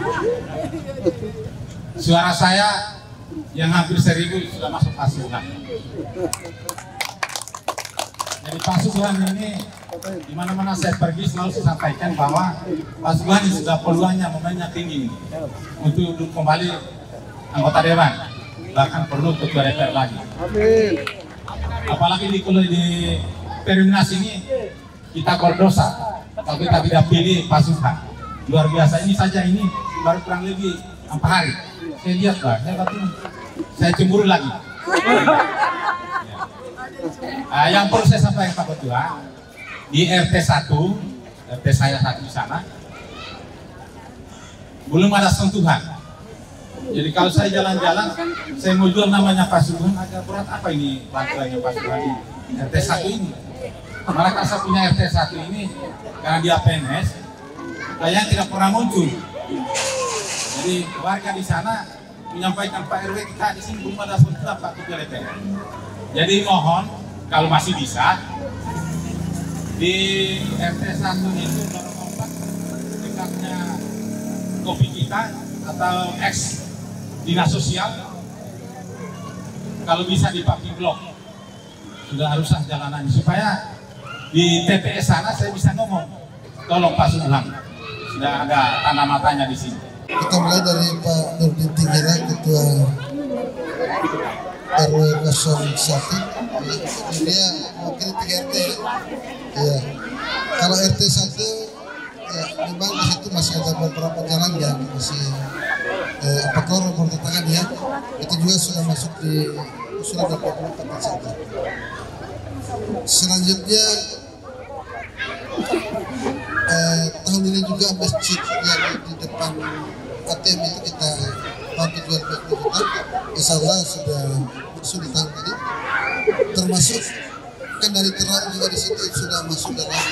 Suara saya yang hampir 1000 sudah masuk Pak Subuhan. Jadi Pak Subuhan ini di mana-mana saya pergi selalu saya sampaikan bahwa Pak Subuhan ini sudah peluangnya momennya tinggi untuk duduk kembali anggota dewan, bahkan perlu ketua DPR lagi. Apalagi di Perumnas ini kita berdosa kalau kita tidak pilih Pak Subuhan. Luar biasa, ini saja ini baru kurang lebih 4 hari. Saya lihat lah, saya cemburu lagi. Yang perlu saya sampaikan Pak Ketua, di RT 1, RT saya 1 di sana, belum ada sentuhan. Jadi kalau saya jalan-jalan, saya mau jual namanya Pak Subuhan, agak berat apa ini bantuannya Pak Subuhan di RT 1 ini. Malah kalau saya punya RT 1 ini, karena dia PNS, kayaknya tidak pernah muncul. Jadi warga di sana menyampaikan Pak RW kita di sini belum ada sentuhan Pak Ketua DPR. Jadi mohon kalau masih bisa di RT 1 itu nomor 4 dekatnya kopi kita atau ex dinas sosial, kalau bisa di parking blok sudah rusak jalanannya, supaya di TPS sana saya bisa ngomong tolong Pak Subuhan, sudah ada tanda matanya di sini. Kita mulai dari Pak Nurdin Tinggira, Ketua RW 01. Dia mewakili 3 RT. Ya. Kalau RT 1, ya, memang di situ masih ada beberapa jalan yang masih kotor bertentangan, ya. Itu juga sudah masuk di usulan dari Pak Satu. Selanjutnya tahun ini juga masjid yang di depan ATM itu kita bantu jual 20 juta. Insya Allah sudah masuk di tahun ini. Termasuk kendali terang juga di situ sudah masuk dalam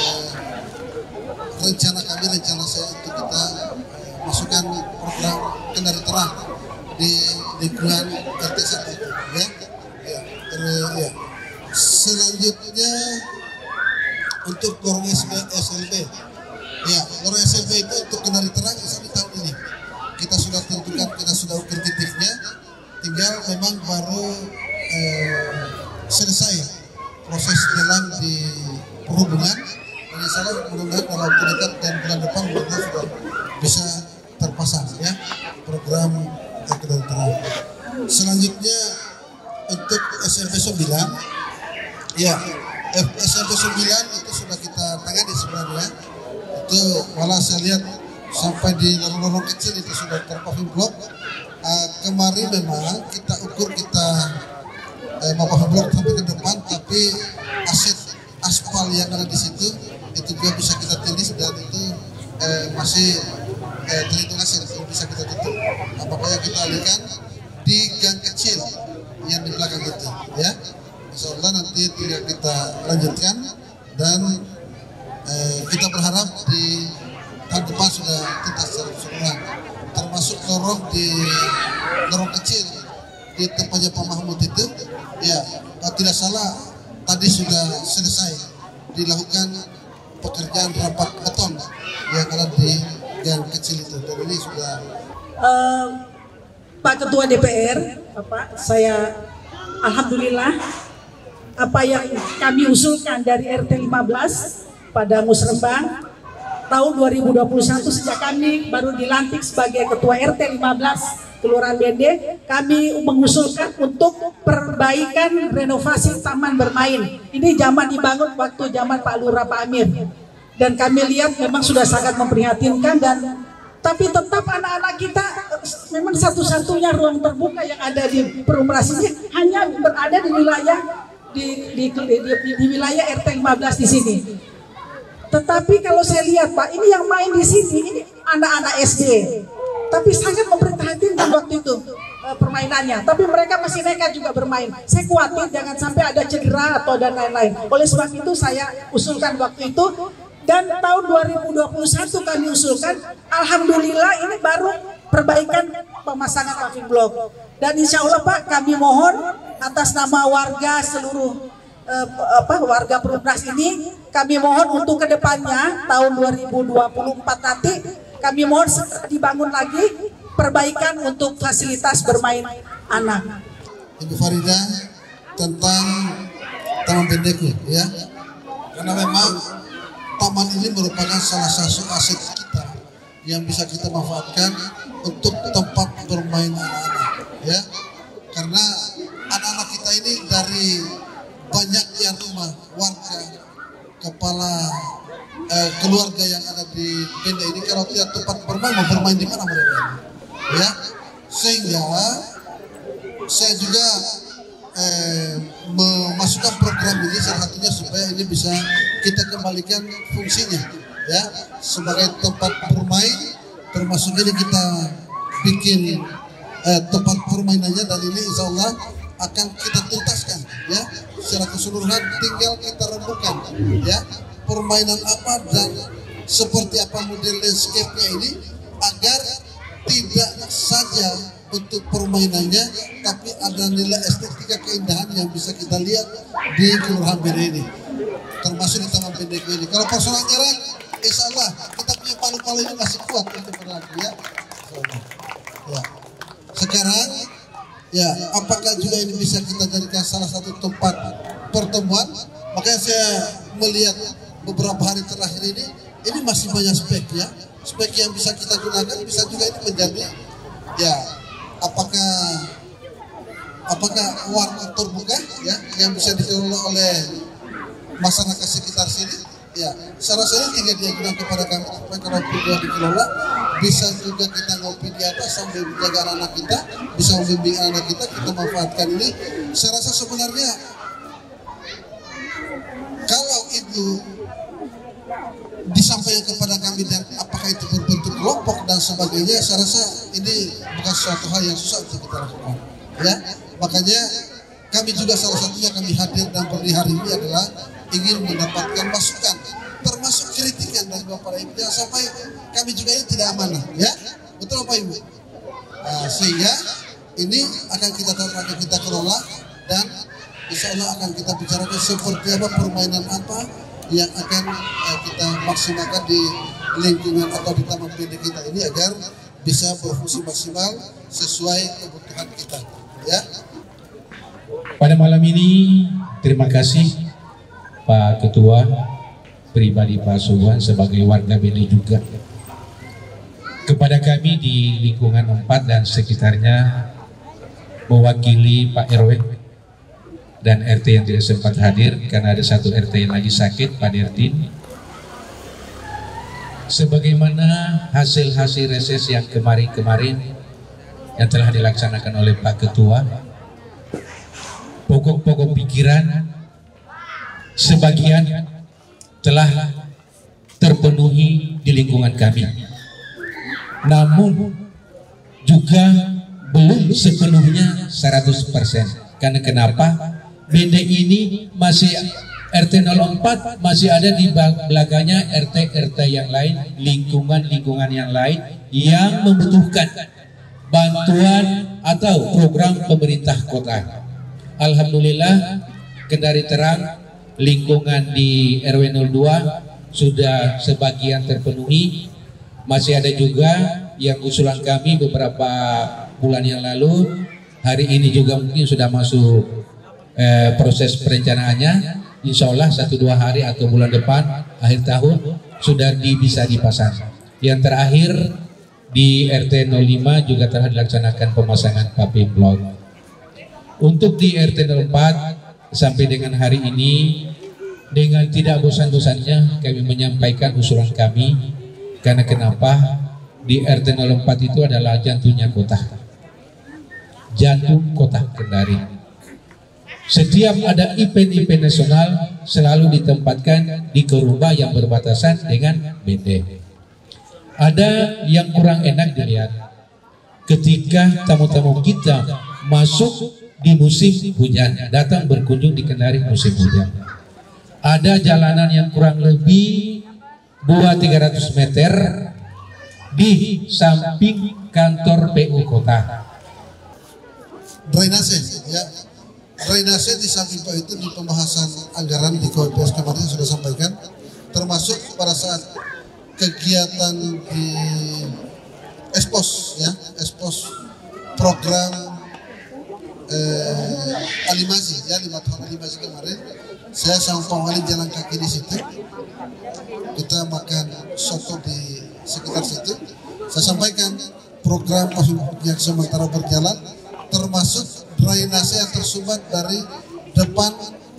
rencana kami, rencana saya untuk kita masukkan program kendali terang di lingkungan RT 1 itu, ya. Ya. Selanjutnya untuk lorong SLB, ya, lorong SLB itu untuk kendali terang sampai tahun ini kita sudah tentukan, kita sudah ukur titiknya, tinggal memang baru selesai proses lelang di perhubungan. Dan insya Allah mudah-mudahan dalam waktu dekat dan bulan depan mudah-mudahan sudah bisa terpasang, ya, program kendali terang. Selanjutnya untuk SMP 9, ya, SMP 9 itu sudah kita tangani sebenarnya. Itu malah saya lihat sampai di lorong-lorong kecil itu sudah terpaving blok. Kemarin memang kita ukur, kita Bapak blok sampai ke depan, tapi aset aspal yang ada di situ itu juga bisa kita tulis dan itu masih terhitung hasil bisa kita tutup. Apakah kita alihkan di gang kecil yang di belakang itu, ya. Insya Allah nanti tinggal kita lanjutkan dan kita berharap di tahun depan sudah tuntas secara keseluruhan, termasuk lorong kecil di tempatnya Pak Mahmud itu, ya. Kalau tidak salah tadi sudah selesai dilakukan pekerjaan rapat beton yang ada di gang kecil itu, dan ini sudah. Pak Ketua DPR, Bapak, saya alhamdulillah apa yang kami usulkan dari RT 15 pada Musrembang tahun 2021 sejak kami baru dilantik sebagai Ketua RT 15 Kelurahan Bende, kami mengusulkan untuk perbaikan renovasi taman bermain. Ini zaman dibangun waktu zaman Pak Lurah Pak Amir, dan kami lihat memang sudah sangat memprihatinkan, dan tapi tetap anak-anak kita memang satu-satunya ruang terbuka yang ada di perumahan ini hanya berada di wilayah di wilayah RT 15 di sini. Tetapi kalau saya lihat Pak, ini yang main di sini ini anak-anak SD, tapi sangat memprihatinkan waktu itu permainannya. Tapi mereka masih nekat juga bermain. Saya khawatir jangan sampai ada cedera atau dan lain-lain. Oleh sebab itu saya usulkan waktu itu. Dan tahun 2021 kami usulkan, alhamdulillah ini baru perbaikan pemasangan paving block. Dan insya Allah Pak, kami mohon atas nama warga seluruh warga Perumnas ini, kami mohon untuk kedepannya tahun 2024 nanti, kami mohon dibangun lagi perbaikan untuk fasilitas bermain anak. Ibu Farida tentang Taman Bendeku, ya, karena memang taman ini merupakan salah satu aset kita yang bisa kita manfaatkan untuk tempat bermain anak-anak, ya. Karena anak-anak kita ini dari banyaknya rumah warga, kepala keluarga yang ada di Bende ini, kalau tidak tempat bermain, mau bermain di mana mereka, ya. Sehingga saya juga memasukkan program ini salah satunya supaya ini bisa kita kembalikan fungsinya, ya, sebagai tempat bermain, termasuk ini kita bikin tempat permainannya, dan ini insya Allah akan kita tuntaskan, ya, secara keseluruhan. Tinggal kita rembukan, ya, permainan apa dan seperti apa model landscape-nya ini, agar tidak saja untuk permainannya, tapi ada nilai estetika keindahan yang bisa kita lihat di Kelurahan Bende ini, termasuk di Taman Bendeku ini. Kalau personal nyerang, insya Allah kita punya palu-palu ini masih kuat untuk berlaku, ya. Ya. Sekarang, ya, apakah juga ini bisa kita jadikan salah satu tempat pertemuan? Makanya saya melihat beberapa hari terakhir ini masih banyak spek, ya, spek yang bisa kita gunakan, bisa juga ini menjadi, ya, apakah warna terbuka, ya, yang bisa dikelola oleh masyarakat sekitar sini, ya. Saya rasa ini tinggal diajukan kepada kami, kalau sudah dikelola, bisa juga kita ngopi di atas sambil menjaga anak kita, bisa membimbing anak kita manfaatkan ini. Saya rasa sebenarnya kalau itu disampaikan kepada kami dan apakah itu berbentuk kelompok dan sebagainya, saya rasa ini bukan suatu hal yang susah untuk kita lakukan, ya. Makanya kami juga salah satunya kami hadir dan berdiri hari ini adalah ingin mendapatkan masukan, termasuk kritikan dari Bapak Ibu, jangan sampai kami juga ini tidak amanah, ya, betul Bapak Ibu. Sehingga ini akan kita kelola, dan insya Allah akan kita bicarakan seperti apa permainan apa yang akan kita maksimalkan di lingkungan atau di Taman Bende kita ini agar bisa berfungsi maksimal sesuai kebutuhan kita, ya. Pada malam ini terima kasih Pak Ketua pribadi Pak Subhan sebagai warga Bende juga kepada kami di lingkungan 4 dan sekitarnya, mewakili Pak RW dan RT yang tidak sempat hadir karena ada satu RT yang lagi sakit, Pak Dertin. Sebagaimana hasil-hasil reses yang kemarin yang telah dilaksanakan oleh Pak Ketua, pokok-pokok pikiran sebagian telah terpenuhi di lingkungan kami. Namun juga belum sepenuhnya 100%. Karena kenapa? BD ini masih RT 04 masih ada di belakangnya RT-RT yang lain, lingkungan-lingkungan yang lain yang membutuhkan bantuan atau program pemerintah kota. Alhamdulillah, Kendari Terang lingkungan di RW 02 sudah sebagian terpenuhi. Masih ada juga yang usulan kami beberapa bulan yang lalu, hari ini juga mungkin sudah masuk proses perencanaannya. Insya Allah 1-2 hari atau bulan depan akhir tahun sudah bisa dipasang. Yang terakhir di RT 05 juga telah dilaksanakan pemasangan paving block. Untuk di RT 04 sampai dengan hari ini dengan tidak bosan-bosannya kami menyampaikan usulan kami. Karena kenapa? Di RT 04 itu adalah jantungnya kota, jantung kota Kendari. Setiap ada event-event nasional selalu ditempatkan di kerumah yang berbatasan dengan BD. Ada yang kurang enak dilihat ketika tamu-tamu kita masuk di musim hujan, datang berkunjung di Kendari musim hujan. Ada jalanan yang kurang lebih 200-300 meter di samping kantor PU kota. Drainase, ya. Drainase di samping PU itu di pembahasan anggaran di KWPS kemarin sudah sampaikan, termasuk pada saat kegiatan di Expos, ya, Expos program animasi, ya, 5 tahun animasi kemarin. Saya sama Pak Wali jalan kaki di situ, kita makan soto di sekitar situ. Saya sampaikan program yang sementara berjalan, termasuk drainase yang tersumbat dari depan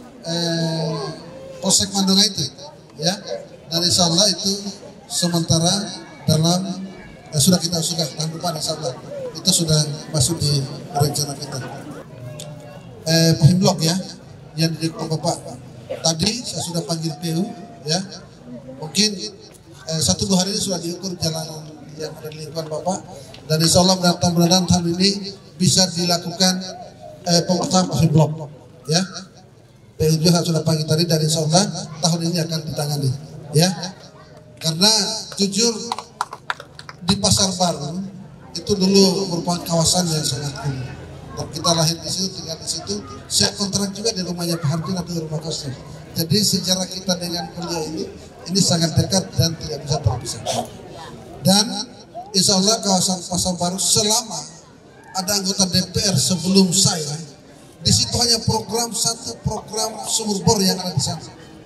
Polsek Mandunga itu, ya. Dan insya Allah itu sementara dalam sudah kita tahun depan insya Allah itu sudah masuk di rencana kita. Paving block, ya, yang didukung Bapak. Tadi saya sudah panggil PU, ya. Mungkin 1-2 hari ini sudah diukur jalanan yang ada di lingkungan Bapak, dan insya Allah mudah-mudahan tahun ini bisa dilakukan pembuatan paving block, ya. PU juga sudah panggil tadi, dan insya Allah tahun ini akan ditangani, ya. Karena jujur di Pasar Baru itu dulu merupakan kawasan yang sangat kuno. Dan kita lahir di situ, tinggal di situ. Saya kontrak juga di rumahnya Pak Harjun atau rumah kosnya. Jadi sejarah kita dengan kuliah ini sangat dekat dan tidak bisa terpisahkan. Dan insya Allah kawasan Pasar Baru selama ada anggota DPR sebelum saya, di situ hanya satu program sumur bor yang ada di sana.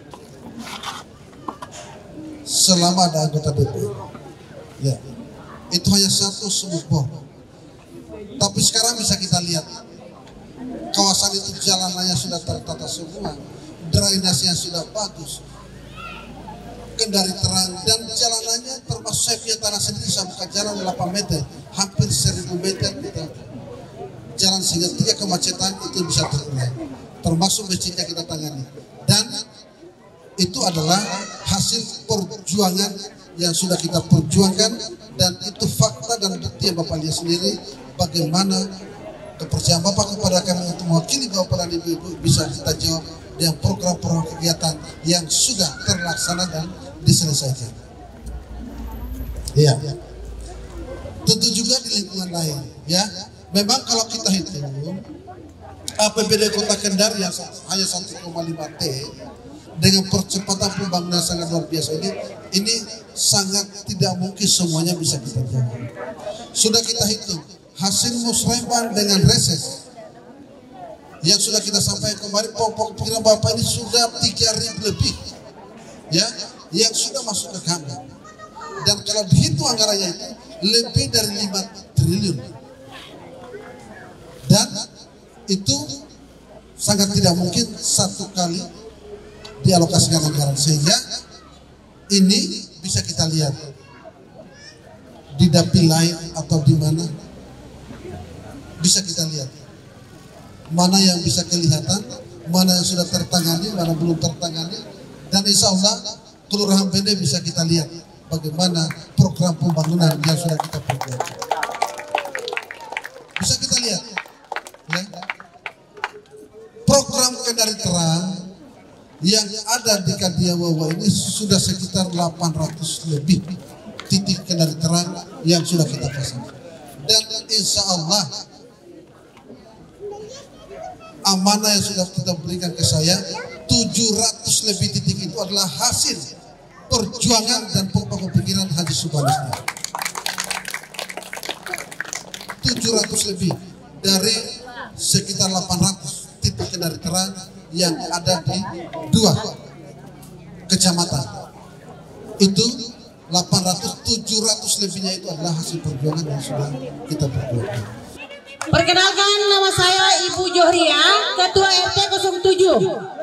Selama ada anggota DPR, ya, itu hanya satu sumur bor. Tapi sekarang bisa kita lihat kawasan itu jalanannya sudah tertata semua, drainasinya sudah bagus, Kendari Terang, dan jalanannya termasuk saya punya tanah sendiri, saya buka jalan 8 meter, hampir 1000 meter kita jalan, sehingga 3 kemacetan itu bisa terurai, termasuk masjidnya kita tangani. Dan itu adalah hasil perjuangan yang sudah kita perjuangkan, dan itu fakta dan bukti yang Bapak lihat sendiri bagaimana kepercayaan Bapak kepada kami untuk mewakili Bapak dan Ibu bisa kita jawab dengan program-program kegiatan yang sudah terlaksana dan diselesaikan. Iya. Tentu juga di lingkungan lain, ya. Memang kalau kita hitung APBD Kota Kendari yang hanya 1,5 T dengan percepatan pembangunan sangat luar biasa ini sangat tidak mungkin semuanya bisa kita jawab. Sudah kita hitung hasil musrembang dengan reses yang sudah kita sampaikan kemarin, pokok pikiran Bapak ini sudah 3.000 lebih, ya, yang sudah masuk ke kami. Dan kalau dihitung anggarannya itu lebih dari 5 triliun. Dan itu sangat tidak mungkin satu kali dialokasikan anggaran, sehingga ini bisa kita lihat di dapil lain atau di mana bisa kita lihat mana yang bisa kelihatan, mana yang sudah tertangani, mana belum tertangani, dan insya Allah Kelurahan Bende bisa kita lihat bagaimana program pembangunan yang sudah kita perjuangkan. Bisa kita lihat, ya. Program Kendari Terang yang ada di Kadiawawa ini sudah sekitar 800 lebih titik kendari terang yang sudah kita pasang. Dan insya Allah amanah yang sudah kita berikan ke saya, 700 lebih titik itu adalah hasil perjuangan dan pemikiran Haji Subhan. 700 lebih dari sekitar 800 titik kendari terang yang ada di 2 kecamatan. Itu 800-700 lebihnya itu adalah hasil perjuangan yang sudah kita perjuangkan. Perkenalkan, nama saya Ibu Johria, Ketua RT 07.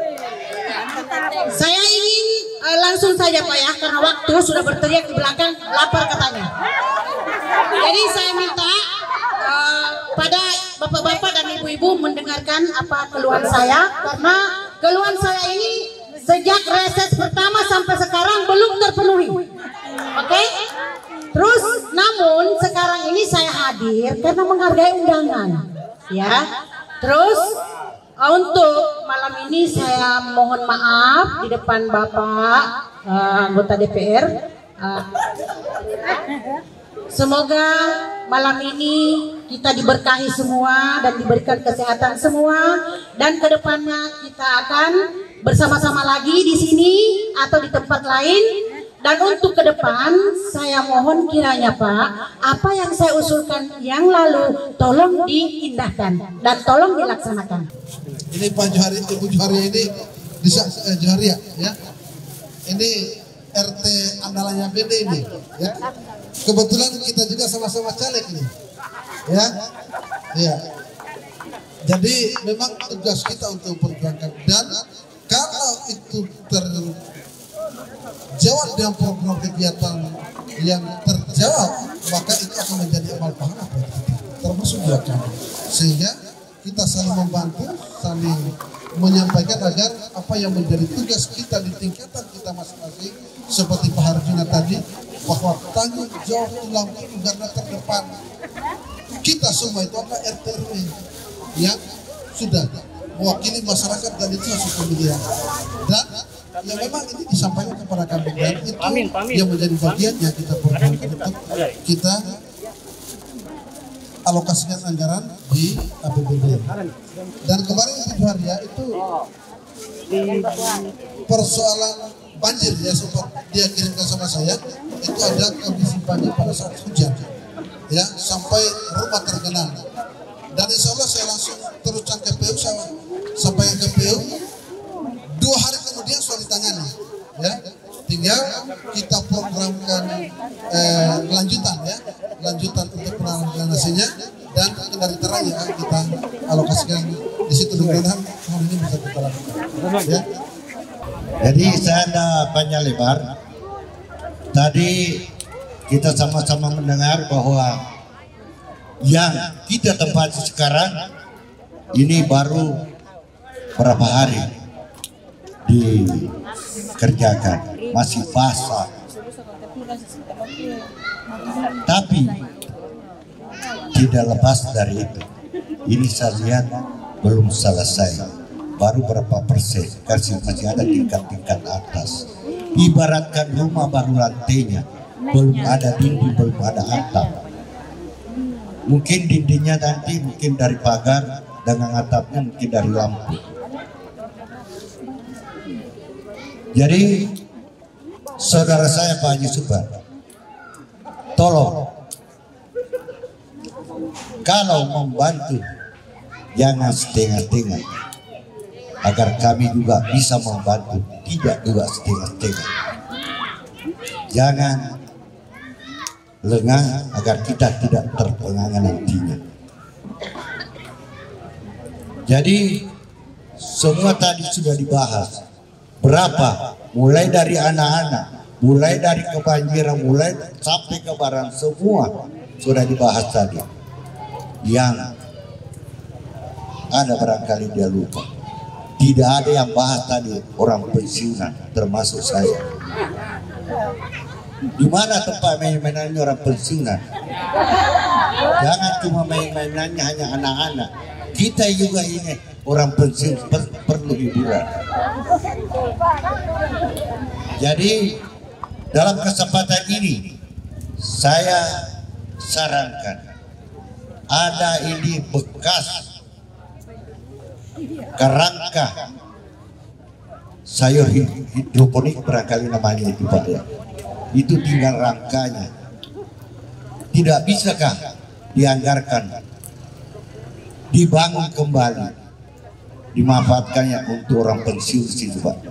Saya ingin langsung saja Pak ya, karena waktu sudah berteriak di belakang, lapar katanya. Jadi saya minta pada bapak-bapak dan ibu-ibu mendengarkan apa keluhan saya, karena keluhan saya ini sejak reses pertama sampai sekarang belum terpenuhi. Oke? Terus namun sekarang ini saya hadir karena menghargai undangan, ya. Terus untuk malam ini saya mohon maaf di depan Bapak anggota DPR. Semoga malam ini kita diberkahi semua dan diberikan kesehatan semua, dan kedepannya kita akan bersama-sama lagi di sini atau di tempat lain. Dan untuk ke depan saya mohon kiranya Pak, apa yang saya usulkan yang lalu tolong diindahkan dan tolong dilaksanakan. Ini Pak Johari, Ibu Johari ini bisa Joharia ya. Ini RT andalannya Bende ini ya. Kebetulan kita juga sama-sama caleg ini. Ya. Ya. Jadi memang tugas kita untuk memperjuangkan, dan kalau itu terjawab dengan program kegiatan yang terjawab, maka itu akan menjadi amal pahala termasuk juga kami. Sehingga kita saling membantu, saling menyampaikan agar apa yang menjadi tugas kita di tingkatan kita masing-masing, seperti Pak Harjuna tadi, bahwa tanggung jawab tulang punggung garda terdepan kita semua itu adalah RT RW yang sudah mewakili masyarakat, dan itu hasil pemilihan. Dan yang memang ini disampaikan kepada kami, dan itu yang menjadi bagian yang kita perjuangkan untuk kita alokasikan anggaran di APBD. Dan kemarin Ibu Haria itu persoalan banjir ya, sempat dia kirimkan sama saya, itu ada kondisi banjir pada saat hujan ya, sampai rumah tergenang. Dan insya Allah saya langsung teruskan ke PU, saya sampaikan ke PU, 2 hari kemudian sudah ditangani ya. Tinggal kita programkan lanjutan ya, lanjutan untuk penanganan hasilnya, dan kendari terang yang kita alokasikan di situ. Mudah-mudahan tahun ini bisa kita lakukan ya. Jadi saya ada panjang lebar. Tadi kita sama-sama mendengar bahwa yang kita tempati sekarang ini baru berapa hari dikerjakan, masih basah. Tapi tidak lepas dari itu, ini saya lihat belum selesai, baru berapa persen, karena masih ada tingkat-tingkat atas. Ibaratkan rumah baru lantainya, belum ada dinding, belum ada atap. Mungkin dindingnya nanti mungkin dari pagar, dengan atapnya mungkin dari lampu. Jadi saudara saya Pak Haji Subhan, tolong kalau membantu jangan setengah-setengah, agar kami juga bisa membantu, tidak juga setengah-setengah. Jangan lengah agar kita tidak terpengaruh nantinya. Jadi semua tadi sudah dibahas, berapa, mulai dari anak-anak, mulai dari kebanjiran, mulai sampai ke barang, semua sudah dibahas tadi. Yang ada barangkali dia lupa. Tidak ada yang bahas tadi orang pensiunan, termasuk saya. Di mana tempat main-mainannya orang pensiunan? Jangan cuma main-mainannya hanya anak-anak. Kita juga ini orang pensiun perlu hiburan. Jadi dalam kesempatan ini saya sarankan, ada ini bekas kerangka sayur hidroponik barangkali namanya itu Pak ya. Itu tinggal rangkanya. Tidak bisakah dianggarkan, dibangun kembali, dimanfaatkannya untuk orang pensiun di situ Pak,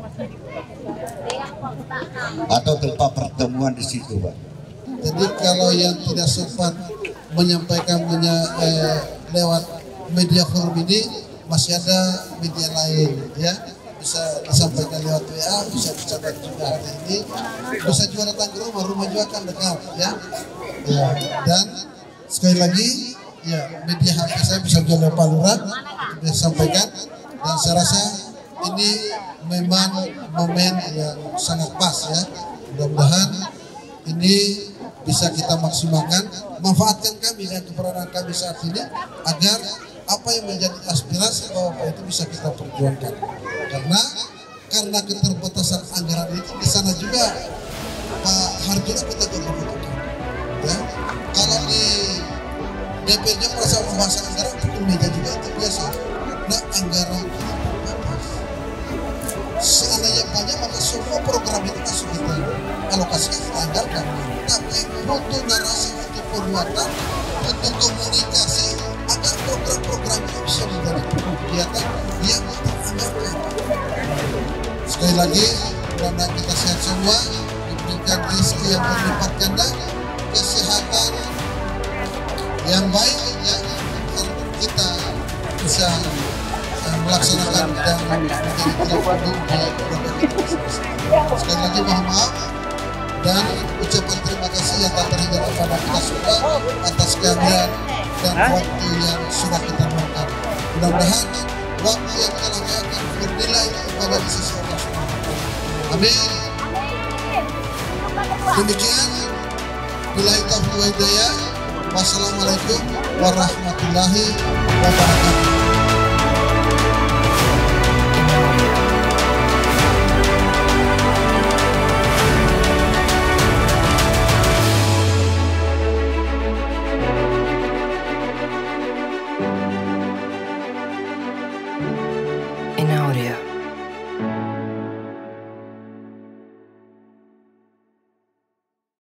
atau tempat pertemuan di situ Pak. Jadi kalau yang tidak sempat menyampaikan lewat media forum ini, masih ada media lain ya, bisa disampaikan lewat WA, bisa dicatat juga hari ini, bisa juga datang ke rumah juga kan dekat ya. Dan sekali lagi ya, media HP saya bisa juga lewat Pak Lurah, bisa sampaikan, dan saya rasa ini memang momen yang sangat pas ya. Mudah-mudahan ini bisa kita maksimalkan, manfaatkan kami dan keberadaan kami saat ini agar apa yang menjadi aspirasi Bapak itu bisa kita perjuangkan. Karena keterbatasan anggaran itu di sana juga Pak Harjono kita juga membutuhkan. Ya, kalau di DPR-nya merasa pembahasan anggaran pukul meja juga itu biasa. Nah, anggaran itu terbatas. Seandainya banyak maka semua program itu masuk kita alokasikan, kita anggarkan. Tapi butuh narasi, butuh perbuatan, butuh komunikasi agar program-program itu bisa menjadi kegiatan yang teranggarkan. Sekali lagi, mudah-mudahan kita sehat semua, diberikan rezeki yang berlipat ganda, kesehatan yang baik ya, agar kita bisa melaksanakan dan menjadi tidak perlu sekali lagi mohon maaf dan ucapan terima kasih yang tak terhingga kepada kita semua atas kehadiran dan waktu yang sudah kita luangkan. Mudah-mudahan waktu yang kita lakukan bernilai kepada di sisi Allah SWT. Amin. Demikian, billahi taufiq wal hidayah. Wassalamualaikum warahmatullahi wabarakatuh.